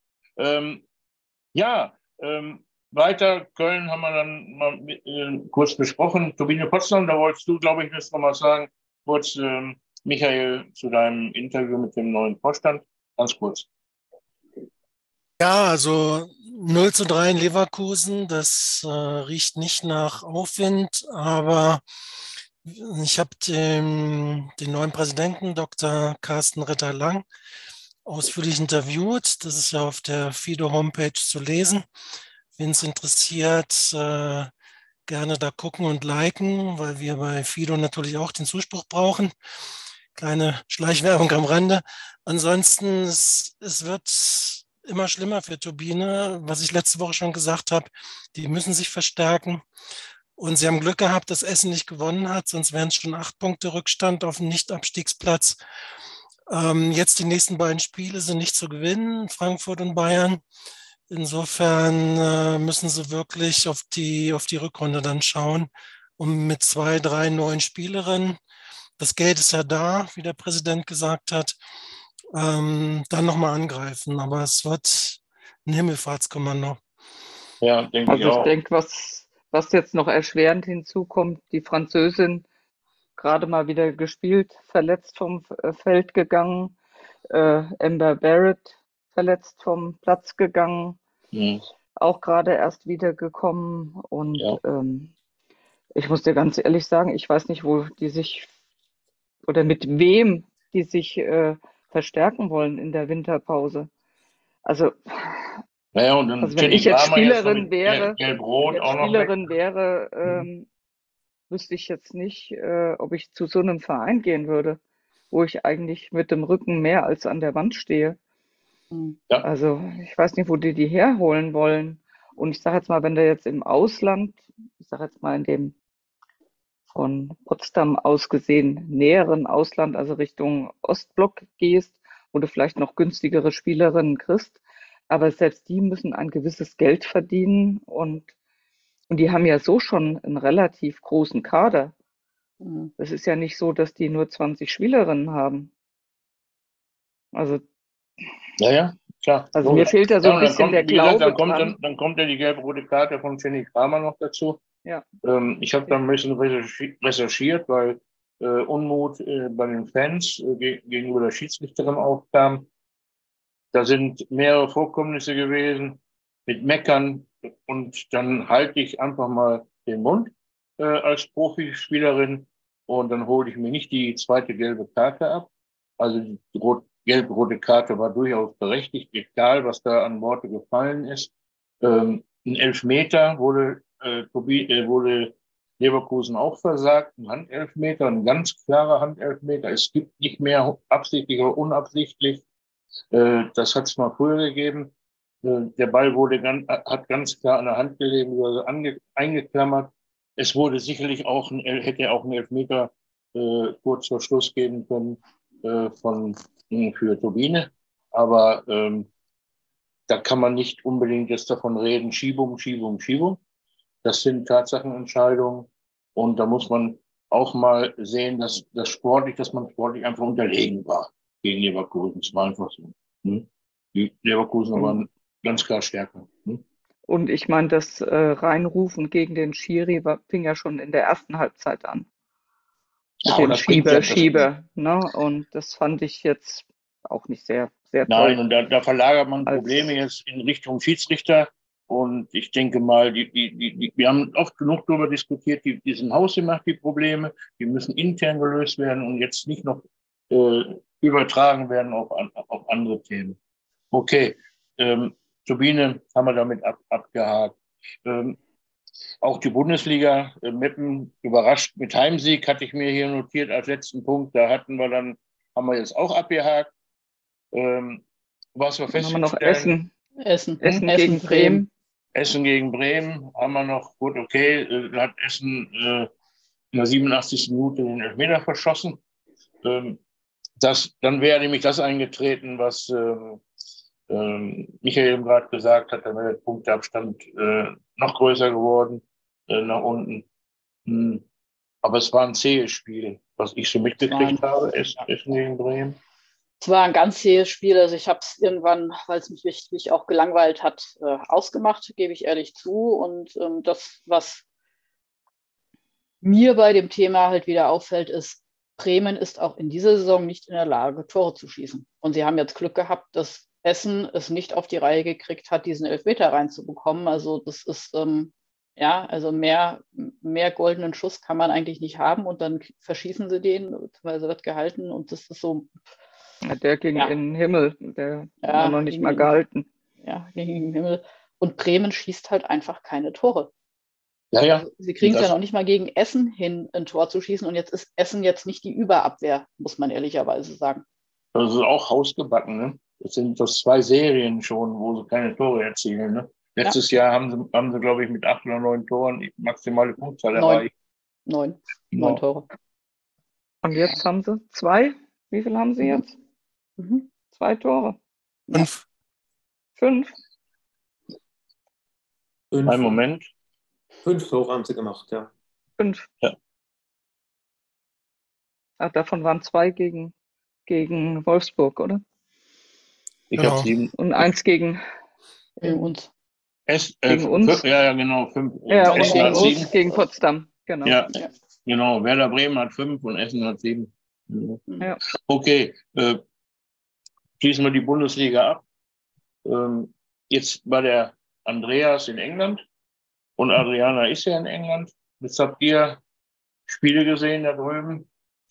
Weiter, Köln haben wir dann mal kurz besprochen. Turbine Potsdam, da wolltest du, glaube ich, jetzt noch mal sagen, kurz, Michael, zu deinem Interview mit dem neuen Vorstand. Ganz kurz. Ja, also 0:3 in Leverkusen, das riecht nicht nach Aufwind, aber ich habe den neuen Präsidenten, Dr. Carsten Ritter-Lang, ausführlich interviewt. Das ist ja auf der Fido-Homepage zu lesen. Wen es interessiert, gerne da gucken und liken, weil wir bei Fido natürlich auch den Zuspruch brauchen. Kleine Schleichwerbung am Rande. Ansonsten, es wird immer schlimmer für Turbine, was ich letzte Woche schon gesagt habe. Die müssen sich verstärken. Und sie haben Glück gehabt, dass Essen nicht gewonnen hat, sonst wären es schon 8 Punkte Rückstand auf dem Nicht-Abstiegsplatz. Jetzt die nächsten beiden Spiele sind nicht zu gewinnen, Frankfurt und Bayern. Insofern müssen sie wirklich auf die Rückrunde dann schauen, um mit 2, 3 neuen Spielerinnen, das Geld ist ja da, wie der Präsident gesagt hat, dann nochmal angreifen. Aber es wird ein Himmelfahrtskommando. Ja, denke ich auch. Also ich denke, was jetzt noch erschwerend hinzukommt, die Französin gerade mal wieder gespielt, verletzt vom Feld gegangen, Amber Barrett verletzt vom Platz gegangen, auch gerade erst wiedergekommen und ich muss dir ganz ehrlich sagen, ich weiß nicht, wo die sich oder mit wem die sich verstärken wollen in der Winterpause. Also, naja, und dann also wenn ich jetzt Spielerin wäre, Gelb-Rot wüsste ich jetzt nicht, ob ich zu so einem Verein gehen würde, wo ich eigentlich mit dem Rücken mehr als an der Wand stehe. Ja. Also ich weiß nicht, wo die herholen wollen. Und ich sage jetzt mal, wenn du jetzt im Ausland, ich sage jetzt mal in dem von Potsdam aus gesehen näheren Ausland, also Richtung Ostblock gehst, wo du vielleicht noch günstigere Spielerinnen kriegst, aber selbst die müssen ein gewisses Geld verdienen und die haben ja so schon einen relativ großen Kader. Es ist ja nicht so, dass die nur 20 Spielerinnen haben. Also ja, klar. Also mir fehlt da so ein bisschen der Glaube dran. Dann kommt ja die gelb-rote Karte von Jenny Kramer noch dazu. Ja. Ich habe da ein bisschen recherchiert, weil Unmut bei den Fans gegenüber der Schiedsrichterin aufkam. Da sind mehrere Vorkommnisse gewesen mit Meckern und dann halte ich einfach mal den Mund als Profispielerin und dann hole ich mir nicht die zweite gelbe Karte ab. Also die gelb-rote Karte war durchaus berechtigt, egal was da an Worte gefallen ist. Ein Elfmeter wurde Leverkusen auch versagt, ein Handelfmeter, ein ganz klarer Handelfmeter. Es gibt nicht mehr absichtlich oder unabsichtlich. Das hat es mal früher gegeben. Der Ball hat ganz klar an der Hand gelegen, also eingeklammert. Es wurde sicherlich auch hätte auch ein Elfmeter kurz vor Schluss geben können für Turbine. Aber da kann man nicht unbedingt jetzt davon reden, Schiebung. Das sind Tatsachenentscheidungen. Und da muss man auch mal sehen, dass man sportlich einfach unterlegen war gegen Leverkusen. Es war einfach so. Die Leverkusen waren ganz klar stärker. Und ich meine, das Reinrufen gegen den Schiri fing ja schon in der ersten Halbzeit an. Ja, dem das bringt ja Schieber. Ne? Und das fand ich jetzt auch nicht sehr, sehr toll. Nein, und da verlagert man Probleme jetzt in Richtung Schiedsrichter. Und ich denke mal, wir haben oft genug darüber diskutiert, die sind hausgemacht, die Probleme, die müssen intern gelöst werden und jetzt nicht noch übertragen werden auf andere Themen. Okay, Turbine haben wir damit abgehakt. Auch die Bundesliga, Meppen überrascht mit Heimsieg, hatte ich mir hier notiert als letzten Punkt. Da haben wir jetzt auch abgehakt. Was wir feststellen. Haben wir noch Essen. Essen gegen Bremen. Essen gegen Bremen haben wir noch, gut, okay, da hat Essen in der 87. Minute den Elfmeter verschossen. Dann wäre nämlich das eingetreten, was Michael eben gerade gesagt hat, dann wäre der Punkteabstand noch größer geworden nach unten. Aber es war ein zähes Spiel, was ich so mitgekriegt habe, Essen gegen Bremen. Es war ein ganz zähes Spiel. Also ich habe es irgendwann, weil es mich richtig auch gelangweilt hat, ausgemacht, gebe ich ehrlich zu. Und das, was mir bei dem Thema halt wieder auffällt, ist, Bremen ist auch in dieser Saison nicht in der Lage, Tore zu schießen. Und sie haben jetzt Glück gehabt, dass Essen es nicht auf die Reihe gekriegt hat, diesen Elfmeter reinzubekommen. Also das ist, also mehr goldenen Schuss kann man eigentlich nicht haben und dann verschießen sie den, beziehungsweise wird gehalten und das ist so. Der ging in den Himmel, der war noch nicht mal gehalten. Ja, ging in den Himmel. Und Bremen schießt halt einfach keine Tore. Ja. Also, sie kriegen es ja noch nicht mal gegen Essen hin, ein Tor zu schießen. Und jetzt ist Essen jetzt nicht die Überabwehr, muss man ehrlicherweise sagen. Das ist auch hausgebacken, ne? Das sind das 2 Serien schon, wo sie keine Tore erzielen, ne? Letztes Jahr haben sie, glaube ich, mit 8 oder 9 Toren die maximale Punktzahl erreicht. 9 Tore. Und jetzt haben sie 2. Wie viel haben sie jetzt? 2 Tore. 5. 5. Einen Moment. 5 Tore haben sie gemacht, ja. 5. Ja. Ach, davon waren 2 gegen Wolfsburg, oder? Ich habe 7. Und 1 gegen uns. Gegen uns? Ja, genau. 5. Ja, und gegen uns, gegen Potsdam. Genau. Ja, genau. Werder Bremen hat 5 und Essen hat 7. Ja. Okay, schließen wir die Bundesliga ab. Jetzt war der Andreas in England und Adriana ist ja in England. Jetzt habt ihr Spiele gesehen da drüben.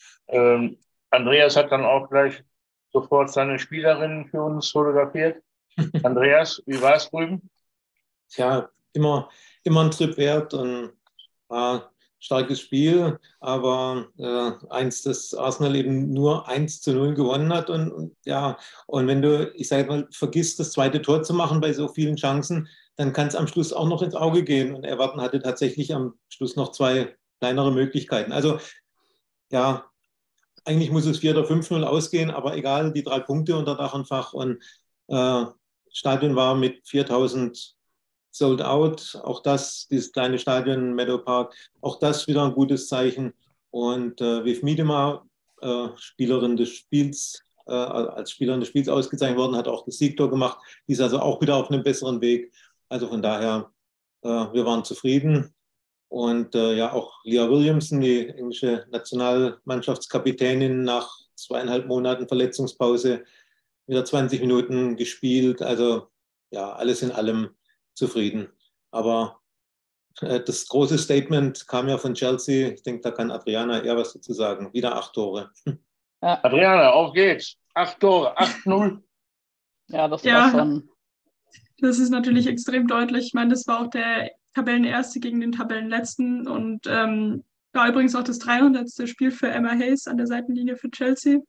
Andreas hat dann auch gleich sofort seine Spielerinnen für uns fotografiert. Andreas, wie war es drüben? Tja, immer ein Trip wert und starkes Spiel, aber eins, das Arsenal eben nur 1:0 gewonnen hat und wenn du, ich sage mal, vergisst, das zweite Tor zu machen bei so vielen Chancen, dann kann es am Schluss auch noch ins Auge gehen und Everton hatte tatsächlich am Schluss noch 2 kleinere Möglichkeiten. Also ja, eigentlich muss es 4 oder 5:0 ausgehen, aber egal, die 3 Punkte unter Dach und Fach und Stadion war mit 4.000 sold out, auch das, dieses kleine Stadion Meadow Park, auch das wieder ein gutes Zeichen. Und Viv Miedema, Spielerin des Spiels, als Spielerin des Spiels ausgezeichnet worden, hat auch das Siegtor gemacht. Die ist also auch wieder auf einem besseren Weg. Also von daher, wir waren zufrieden. Und auch Leah Williamson, die englische Nationalmannschaftskapitänin, nach 2,5 Monaten Verletzungspause wieder 20 Minuten gespielt. Also ja, alles in allem zufrieden. Aber das große Statement kam ja von Chelsea. Ich denke, da kann Adriana eher was dazu sagen. Wieder 8 Tore. Ja. Adriana, auf geht's. 8 Tore, 8:0. Ja, das war schon. Das ist natürlich extrem deutlich. Ich meine, das war auch der Tabellenerste gegen den Tabellenletzten und war übrigens auch das 300. Spiel für Emma Hayes an der Seitenlinie für Chelsea.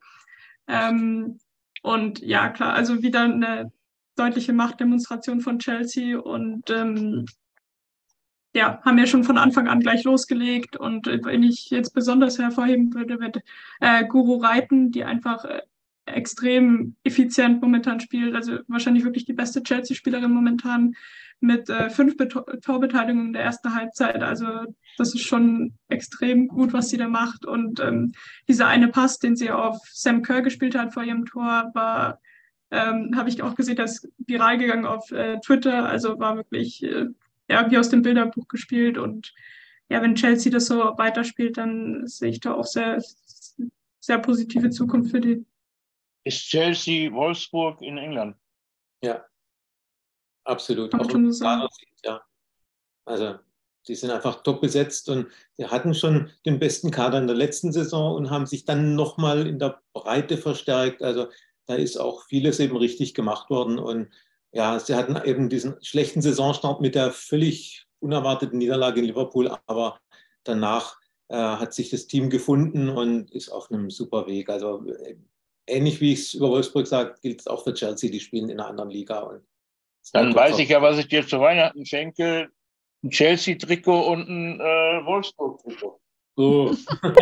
Und ja, klar, also wieder eine deutliche Machtdemonstration von Chelsea und haben ja schon von Anfang an gleich losgelegt. Und wenn ich jetzt besonders hervorheben würde, wird Guru Reiten, die einfach extrem effizient momentan spielt, also wahrscheinlich wirklich die beste Chelsea-Spielerin momentan mit 5 Torbeteiligungen in der ersten Halbzeit. Also das ist schon extrem gut, was sie da macht. Und dieser eine Pass, den sie auf Sam Kerr gespielt hat vor ihrem Tor, war habe ich auch gesehen, das ist viral gegangen auf Twitter, also war wirklich wie aus dem Bilderbuch gespielt und ja, wenn Chelsea das so weiterspielt, dann sehe ich da auch sehr, sehr positive Zukunft für die. Ist Chelsea Wolfsburg in England? Ja, absolut. Kann man schon so sagen. Ja. Also die sind einfach top besetzt und die hatten schon den besten Kader in der letzten Saison und haben sich dann nochmal in der Breite verstärkt. Also da ist auch vieles eben richtig gemacht worden. Und ja, sie hatten eben diesen schlechten Saisonstart mit der völlig unerwarteten Niederlage in Liverpool, aber danach hat sich das Team gefunden und ist auf einem super Weg. Also ähnlich wie ich es über Wolfsburg sage, gilt es auch für Chelsea, die spielen in einer anderen Liga. Und dann weiß ich ja, was ich dir zu Weihnachten schenke. Ein Chelsea-Trikot und ein Wolfsburg-Trikot. So.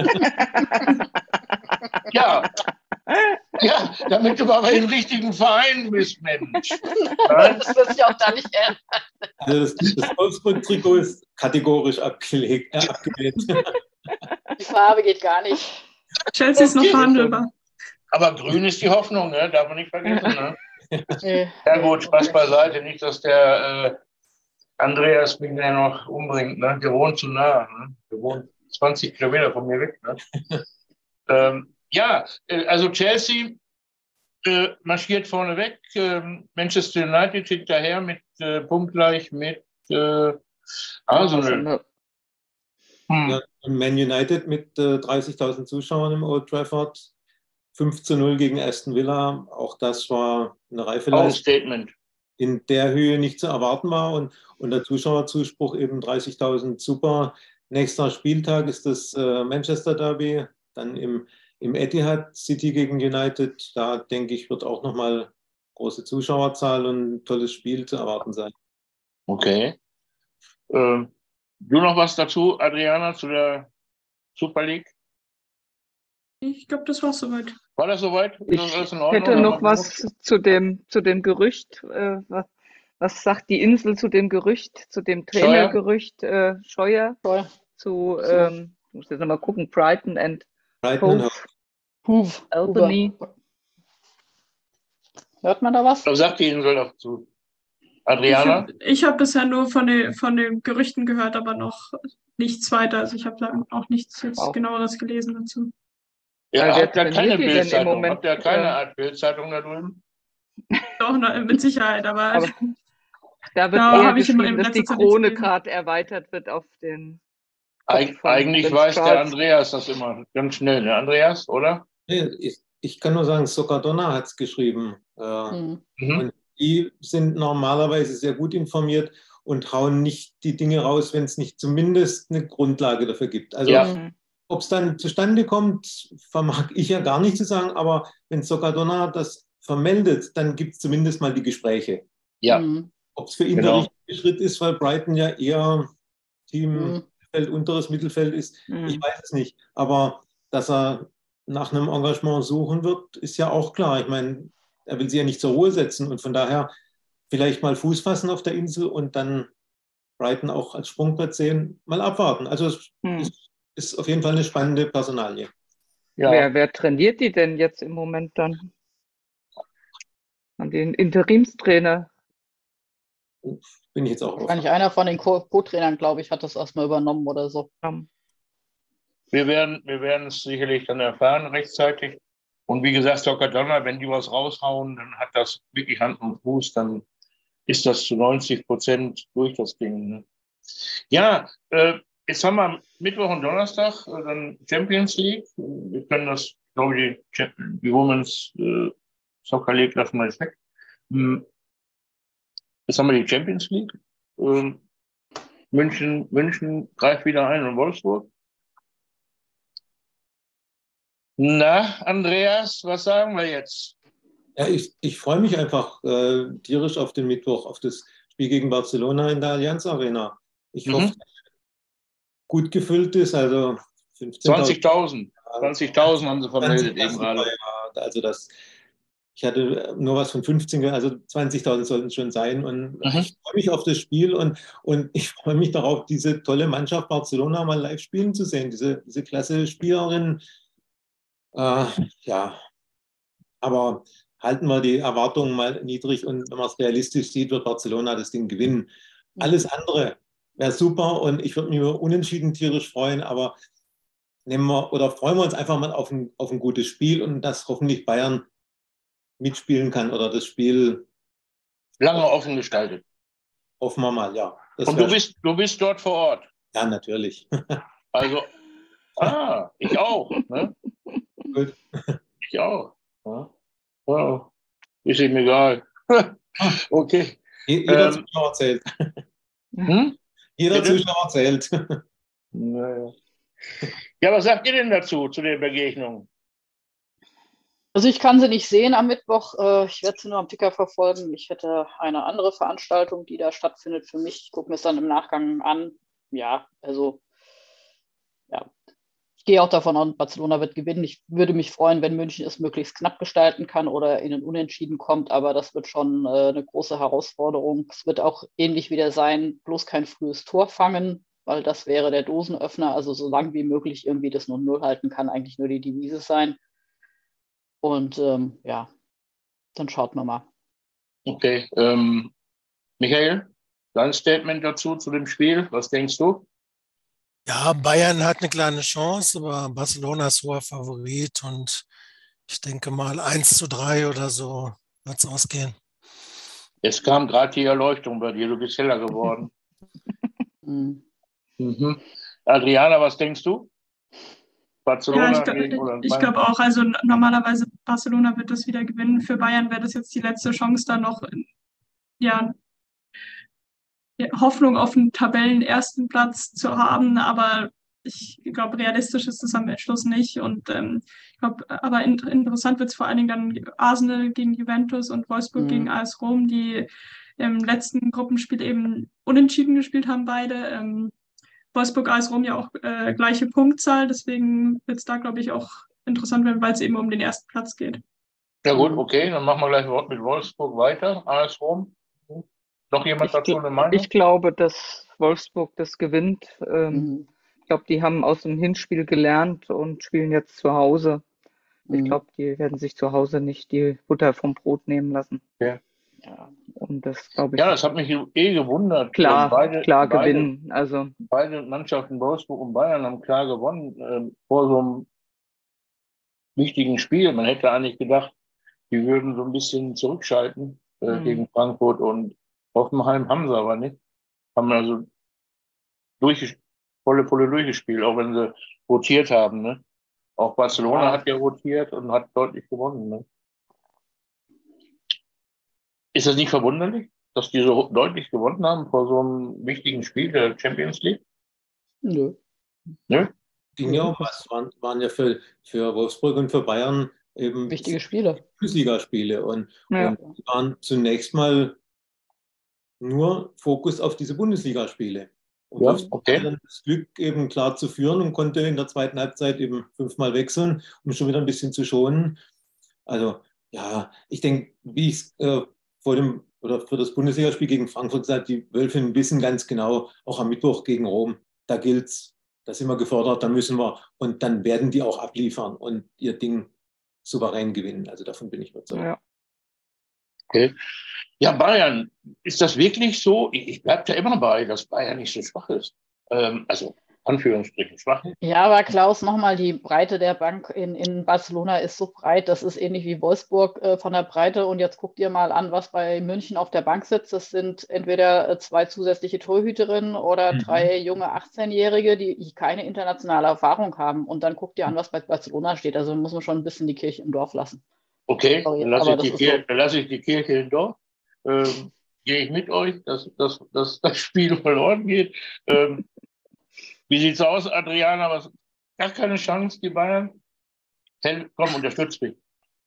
Ja, damit du aber im richtigen Verein bist, Mensch. Das wird sich auch da nicht ändern. Also das Wolfsburg-Trikot ist kategorisch abgelehnt. Die Farbe geht gar nicht. Chelsea ist noch verhandelbar. Aber grün ist die Hoffnung, ne? Darf man nicht vergessen. Ne? Ja gut, Spaß beiseite. Nicht, dass der Andreas mich ja noch umbringt. Ne? Der wohnt zu nah. Ne? Der wohnt 20 Kilometer von mir weg. Ne? Also Chelsea marschiert vorne weg. Manchester United hinterher mit punktgleich mit Arsenal. Ja, Man United mit 30.000 Zuschauern im Old Trafford. 5:0 gegen Aston Villa. Auch das war eine Reifeleistung. Statement. In der Höhe nicht zu erwarten war und der Zuschauerzuspruch eben 30.000 super. Nächster Spieltag ist das Manchester Derby, dann im Etihad, City gegen United. Da denke ich, wird auch nochmal große Zuschauerzahl und ein tolles Spiel zu erwarten sein. Okay. Du noch was dazu, Adriana, zu der Super League? Ich glaube, das war soweit. War das soweit? Ich hätte noch was zu dem Gerücht. Was sagt die Insel zu dem Gerücht, zu dem Trainergerücht Scheuer? Zu, ich muss jetzt nochmal gucken, Brighton and Hove Albany. Hört man da was? Was sagt die Insel dazu? Adriana? Ich hab bisher nur von den Gerüchten gehört, aber noch nichts weiter. Also ich habe da auch nichts jetzt genaueres gelesen dazu. Ja, habt ihr keine Bildzeitung? Habt ihr keine Art Bildzeitung da drüben? Doch, mit Sicherheit, aber da wird eher geschrieben, dass die Krone gerade erweitert wird auf den Eigentlich weiß der Andreas das immer ganz schnell, ne Andreas, oder? Ich kann nur sagen, Socadonna hat es geschrieben. Und die sind normalerweise sehr gut informiert und hauen nicht die Dinge raus, wenn es nicht zumindest eine Grundlage dafür gibt. Also ob es dann zustande kommt, vermag ich ja gar nicht zu sagen, aber wenn Socadonna das vermeldet, dann gibt es zumindest mal die Gespräche. Ja. Ob es für ihn der richtige Schritt ist, weil Brighton ja eher Team unteres Mittelfeld ist, ich weiß es nicht. Aber dass er nach einem Engagement suchen wird, ist ja auch klar. Ich meine, er will sie ja nicht zur Ruhe setzen und von daher vielleicht mal Fuß fassen auf der Insel und dann Brighton auch als Sprungbrett sehen, mal abwarten. Also es ist auf jeden Fall eine spannende Personalie. Ja. Wer trainiert die denn jetzt im Moment dann? An den Interimstrainer? Bin ich jetzt auch wahrscheinlich einer von den Co-Trainern, glaube ich, hat das erstmal übernommen oder so. Wir werden es sicherlich dann erfahren rechtzeitig. Und wie gesagt, Socadonna, wenn die was raushauen, dann hat das wirklich Hand und Fuß, dann ist das zu 90% durch das Ding. Ne? Ja, jetzt haben wir Mittwoch und Donnerstag dann Champions League. Wir können das, glaube ich, die Women's Soccer League lassen wir jetzt weg. Jetzt haben wir die Champions League. München greift wieder ein und Wolfsburg. Na, Andreas, was sagen wir jetzt? Ja, ich freue mich einfach tierisch auf den Mittwoch, auf das Spiel gegen Barcelona in der Allianz Arena. Ich hoffe, gut gefüllt ist, also 20.000. 20.000 haben sie vermeldet eben gerade. Also ich hatte nur was von 15, also 20.000 sollten es schon sein. Und ich freue mich auf das Spiel und ich freue mich darauf, diese tolle Mannschaft Barcelona mal live spielen zu sehen. Diese klasse Spielerin. Ja, aber halten wir die Erwartungen mal niedrig und wenn man es realistisch sieht, wird Barcelona das Ding gewinnen. Alles andere wäre super und ich würde mich über Unentschieden tierisch freuen, aber freuen wir uns einfach mal auf ein gutes Spiel und dass hoffentlich Bayern mitspielen kann oder das Spiel lange offen gestaltet. Hoffen wir mal, ja. Und du bist dort vor Ort? Ja, natürlich. Also, ich auch. Ne? Gut. Ich auch. Ja. Wow. Ist ihm egal. Okay. Jeder Zuschauer zählt. Jeder Zuschauer zählt. Naja. Ja, was sagt ihr denn dazu, zu der Begegnung? Also ich kann sie nicht sehen am Mittwoch. Ich werde sie nur am Ticker verfolgen. Ich hätte eine andere Veranstaltung, die da stattfindet für mich. Ich gucke mir es dann im Nachgang an. Ja, also ja, ich gehe auch davon aus, Barcelona wird gewinnen. Ich würde mich freuen, wenn München es möglichst knapp gestalten kann oder in den Unentschieden kommt, aber das wird schon eine große Herausforderung. Es wird auch ähnlich wieder sein, bloß kein frühes Tor fangen, weil das wäre der Dosenöffner. Also so lang wie möglich irgendwie das 0-0 halten kann eigentlich nur die Devise sein. Und ja, dann schaut man mal. Okay. Michael, dein Statement dazu, zu dem Spiel, was denkst du? Ja, Bayern hat eine kleine Chance, aber Barcelona ist hoher Favorit und ich denke mal 1:3 oder so wird es ausgehen. Es kam gerade die Erleuchtung bei dir, du bist heller geworden. Adriana, was denkst du? Barcelona ich glaube auch, also normalerweise Barcelona wird das wieder gewinnen. Für Bayern wäre das jetzt die letzte Chance, da noch Hoffnung auf einen Tabellenersten Platz zu haben, aber ich glaube, realistisch ist das am Schluss nicht. Und ich glaube, aber interessant wird es vor allen Dingen dann Arsenal gegen Juventus und Wolfsburg gegen AS Rom, die im letzten Gruppenspiel eben unentschieden gespielt haben, beide. Wolfsburg, AS Rom ja auch gleiche Punktzahl, deswegen wird es da, glaube ich, auch interessant werden, weil es eben um den ersten Platz geht. Ja gut, okay, dann machen wir gleich mit Wolfsburg weiter, AS Rom. Noch jemand dazu eine Meinung? Ich glaube, dass Wolfsburg das gewinnt. Ich glaube, die haben aus dem Hinspiel gelernt und spielen jetzt zu Hause. Ich glaube, die werden sich zu Hause nicht die Butter vom Brot nehmen lassen. Ja. Und das glaube ich. Ja, das hat mich gewundert. Klar gewinnen. Also beide Mannschaften, Wolfsburg und Bayern, haben klar gewonnen vor so einem wichtigen Spiel. Man hätte eigentlich gedacht, die würden so ein bisschen zurückschalten gegen Frankfurt und Hoffenheim, haben sie aber nicht. Haben also volle durchgespielt, auch wenn sie rotiert haben. Ne? Auch Barcelona hat ja rotiert und hat deutlich gewonnen. Ne? Ist das nicht verwunderlich, dass die so deutlich gewonnen haben vor so einem wichtigen Spiel der Champions League? Nö. Nö? Ging ja auch was. Waren ja für Wolfsburg und für Bayern eben wichtige Spiele. Bundesligaspiele und waren zunächst mal nur Fokus auf diese Bundesligaspiele. Und Wolfsburg hatte dann das Glück, eben klar zu führen und konnte in der zweiten Halbzeit eben 5-mal wechseln, um schon wieder ein bisschen zu schonen. Also ja, ich denke, wie ich es für das Bundesligaspiel gegen Frankfurt gesagt, die Wölfe wissen ganz genau, auch am Mittwoch gegen Rom, da gilt's, da sind wir gefordert, da müssen wir, und dann werden die auch abliefern und ihr Ding souverän gewinnen. Also davon bin ich überzeugt. Ja. Okay. Ja, Bayern, ist das wirklich so? Ich bleibe da immer bei, dass Bayern nicht so schwach ist. Also Anführungsstrichen schwach. Ja, aber Klaus, nochmal, die Breite der Bank in Barcelona ist so breit, das ist ähnlich wie Wolfsburg von der Breite. Und jetzt guckt ihr mal an, was bei München auf der Bank sitzt. Das sind entweder 2 zusätzliche Torhüterinnen oder 3 junge 18-Jährige, die keine internationale Erfahrung haben. Und dann guckt ihr an, was bei Barcelona steht. Also muss man schon ein bisschen die Kirche im Dorf lassen. Okay, dann lasse ich die Kirche im Dorf. Gehe ich mit euch, dass das Spiel verloren geht. Wie sieht's aus, Adriana? Gar keine Chance, die Bayern? Komm, unterstützt mich.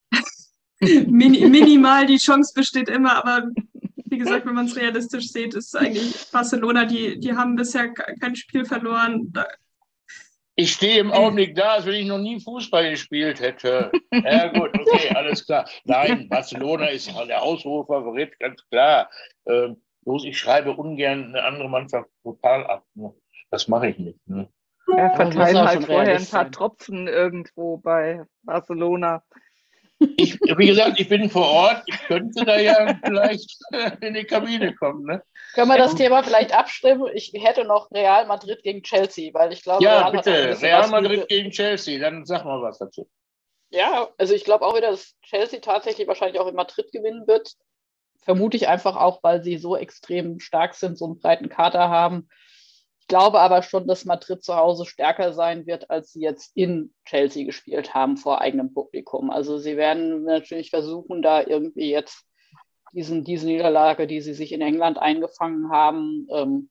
Minimal, die Chance besteht immer, aber wie gesagt, wenn man es realistisch sieht, ist eigentlich Barcelona, die haben bisher kein Spiel verloren. Ich stehe im Augenblick da, als wenn ich noch nie Fußball gespielt hätte. Ja gut, okay, alles klar. Nein, Barcelona ist der Ausrufefavorit, ganz klar. Ich schreibe ungern eine andere Mannschaft total ab. Ne? Das mache ich nicht. Ne? Ja, verteilen halt vorher ein paar Tropfen irgendwo bei Barcelona. Wie gesagt, ich bin vor Ort. Ich könnte da ja vielleicht in die Kabine kommen. Ne? Können wir das Thema vielleicht abstimmen? Ich hätte noch Real Madrid gegen Chelsea, weil ich glaube, Ja, Real hat auch ein bitte. bisschen Real was Madrid Gutes. gegen Chelsea. Dann sag mal was dazu. Ja, also ich glaube auch wieder, dass Chelsea tatsächlich wahrscheinlich auch in Madrid gewinnen wird. Vermute ich einfach auch, weil sie so extrem stark sind, so einen breiten Kader haben. Ich glaube aber schon, dass Madrid zu Hause stärker sein wird, als sie jetzt in Chelsea gespielt haben vor eigenem Publikum. Also sie werden natürlich versuchen, da irgendwie jetzt diese Niederlage, die sie sich in England eingefangen haben,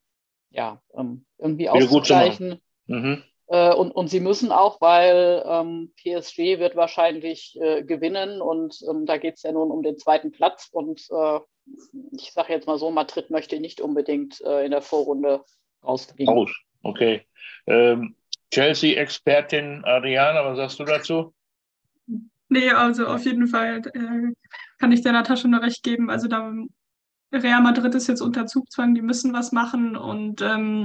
irgendwie auszugleichen. Und sie müssen auch, weil PSG wird wahrscheinlich gewinnen und da geht es ja nun um den zweiten Platz und ich sage jetzt mal so, Madrid möchte nicht unbedingt in der Vorrunde rausfliegen. Raus, okay. Chelsea-Expertin Adriana, was sagst du dazu? Nee, also auf jeden Fall kann ich der Natascha nur recht geben. Also da Real Madrid ist jetzt unter Zugzwang, die müssen was machen und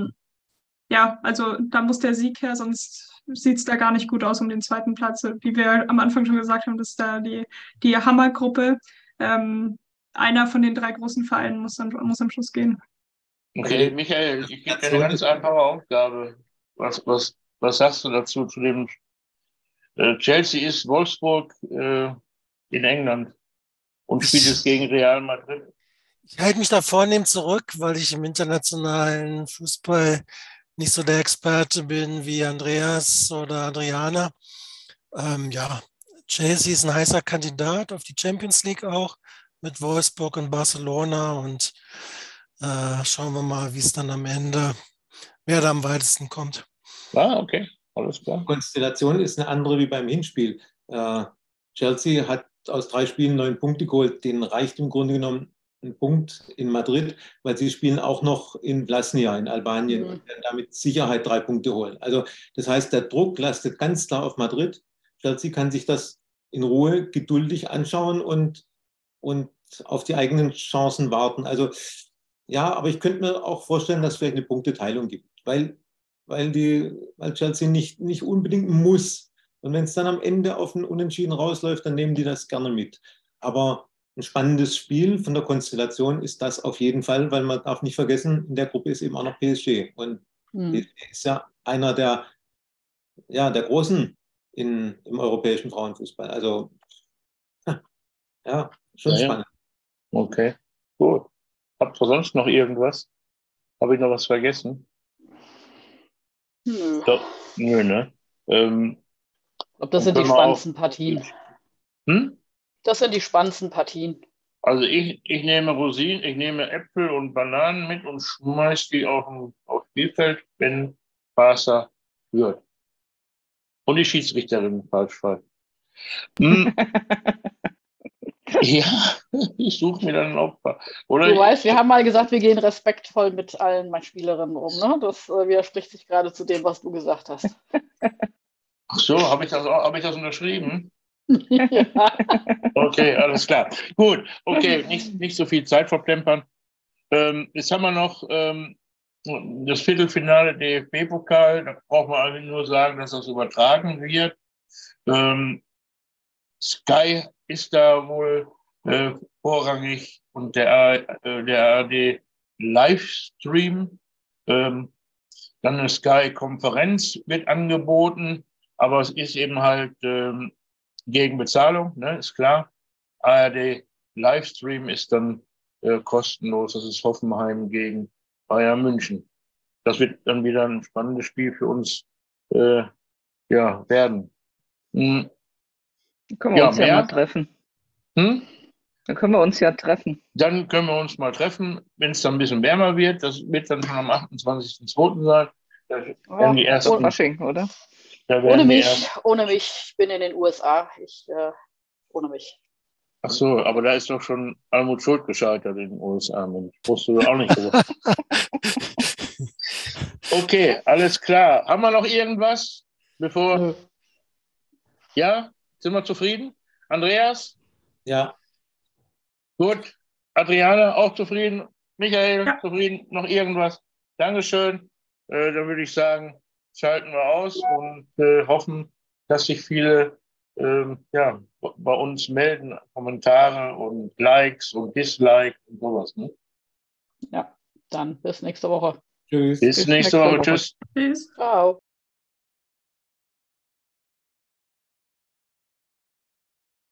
ja, also da muss der Sieg her, sonst sieht es da gar nicht gut aus um den zweiten Platz. Wie wir am Anfang schon gesagt haben, das ist da die Hammergruppe. Einer von den 3 großen Vereinen muss am Schluss gehen. Okay, Michael, ich gebe dir eine ganz einfache Aufgabe. Was sagst du dazu, zu dem Chelsea ist Wolfsburg in England und spielt es gegen Real Madrid? Ich halte mich da vornehm zurück, weil ich im internationalen Fußball nicht so der Experte bin wie Andreas oder Adriana. Ja, Chelsea ist ein heißer Kandidat auf die Champions League auch mit Wolfsburg und Barcelona und schauen wir mal, wie es dann am Ende, wer da am weitesten kommt. Ah, okay, alles klar. Die Konstellation ist eine andere wie beim Hinspiel. Chelsea hat aus 3 Spielen 9 Punkte geholt. Denen reicht im Grunde genommen ein Punkt in Madrid, weil sie spielen auch noch in Vlasnia in Albanien und werden damit Sicherheit 3 Punkte holen. Also das heißt, der Druck lastet ganz klar auf Madrid. Chelsea kann sich das in Ruhe geduldig anschauen und auf die eigenen Chancen warten. Also ja, aber ich könnte mir auch vorstellen, dass es vielleicht eine Punkteteilung gibt, weil Chelsea nicht unbedingt muss. Und wenn es dann am Ende auf ein Unentschieden rausläuft, dann nehmen die das gerne mit. Aber ein spannendes Spiel von der Konstellation ist das auf jeden Fall, weil man darf nicht vergessen, in der Gruppe ist eben auch noch PSG. Und PSG ist ja einer der Großen im europäischen Frauenfußball. Also ja, schon spannend. Okay, gut. Habt ihr sonst noch irgendwas? Habe ich noch was vergessen? Nö. Doch, nö, ne? Ich glaube, das sind die spannendsten Partien. Das sind die spannendsten Partien. Also ich nehme Rosinen, ich nehme Äpfel und Bananen mit und schmeiße die aufs Spielfeld, wenn Barca führt. Und die Schiedsrichterin falsch war. Ja, ich suche mir dann ein Opfer. Oder du weißt, wir haben mal gesagt, wir gehen respektvoll mit allen Spielerinnen um. Ne? Das widerspricht sich gerade zu dem, was du gesagt hast. Ach so, habe ich das unterschrieben? Ja. Okay, alles klar. Gut, okay, nicht so viel Zeit verplempern. Jetzt haben wir noch das Viertelfinale DFB-Pokal. Da braucht man eigentlich nur sagen, dass das übertragen wird. Sky ist da wohl vorrangig und der ARD Livestream. Dann eine Sky-Konferenz wird angeboten, aber es ist eben halt gegen Bezahlung, ne, ist klar. ARD Livestream ist dann kostenlos. Das ist Hoffenheim gegen Bayern München. Das wird dann wieder ein spannendes Spiel für uns werden. Dann können wir uns ja mal treffen. Dann können wir uns ja treffen. Dann können wir uns mal treffen, wenn es dann ein bisschen wärmer wird. Das wird dann schon am 28.02. sein. Da werden die ersten, Fasching, oder? Ohne mich, ich bin in den USA. Ohne mich. Ach so, aber da ist doch schon Almut Schuld gescheitert in den USA. Wusstest du auch nicht gewusst. Okay, alles klar. Haben wir noch irgendwas? Ja? Sind wir zufrieden? Andreas? Ja. Gut. Adriana, auch zufrieden? Michael, zufrieden? Noch irgendwas? Dankeschön. Dann würde ich sagen, schalten wir aus und hoffen, dass sich viele ja, bei uns melden, Kommentare und Likes und Dislikes und sowas. Ne? Ja, dann bis nächste Woche. Tschüss. Bis nächste Woche. Tschüss. Tschüss. Ciao.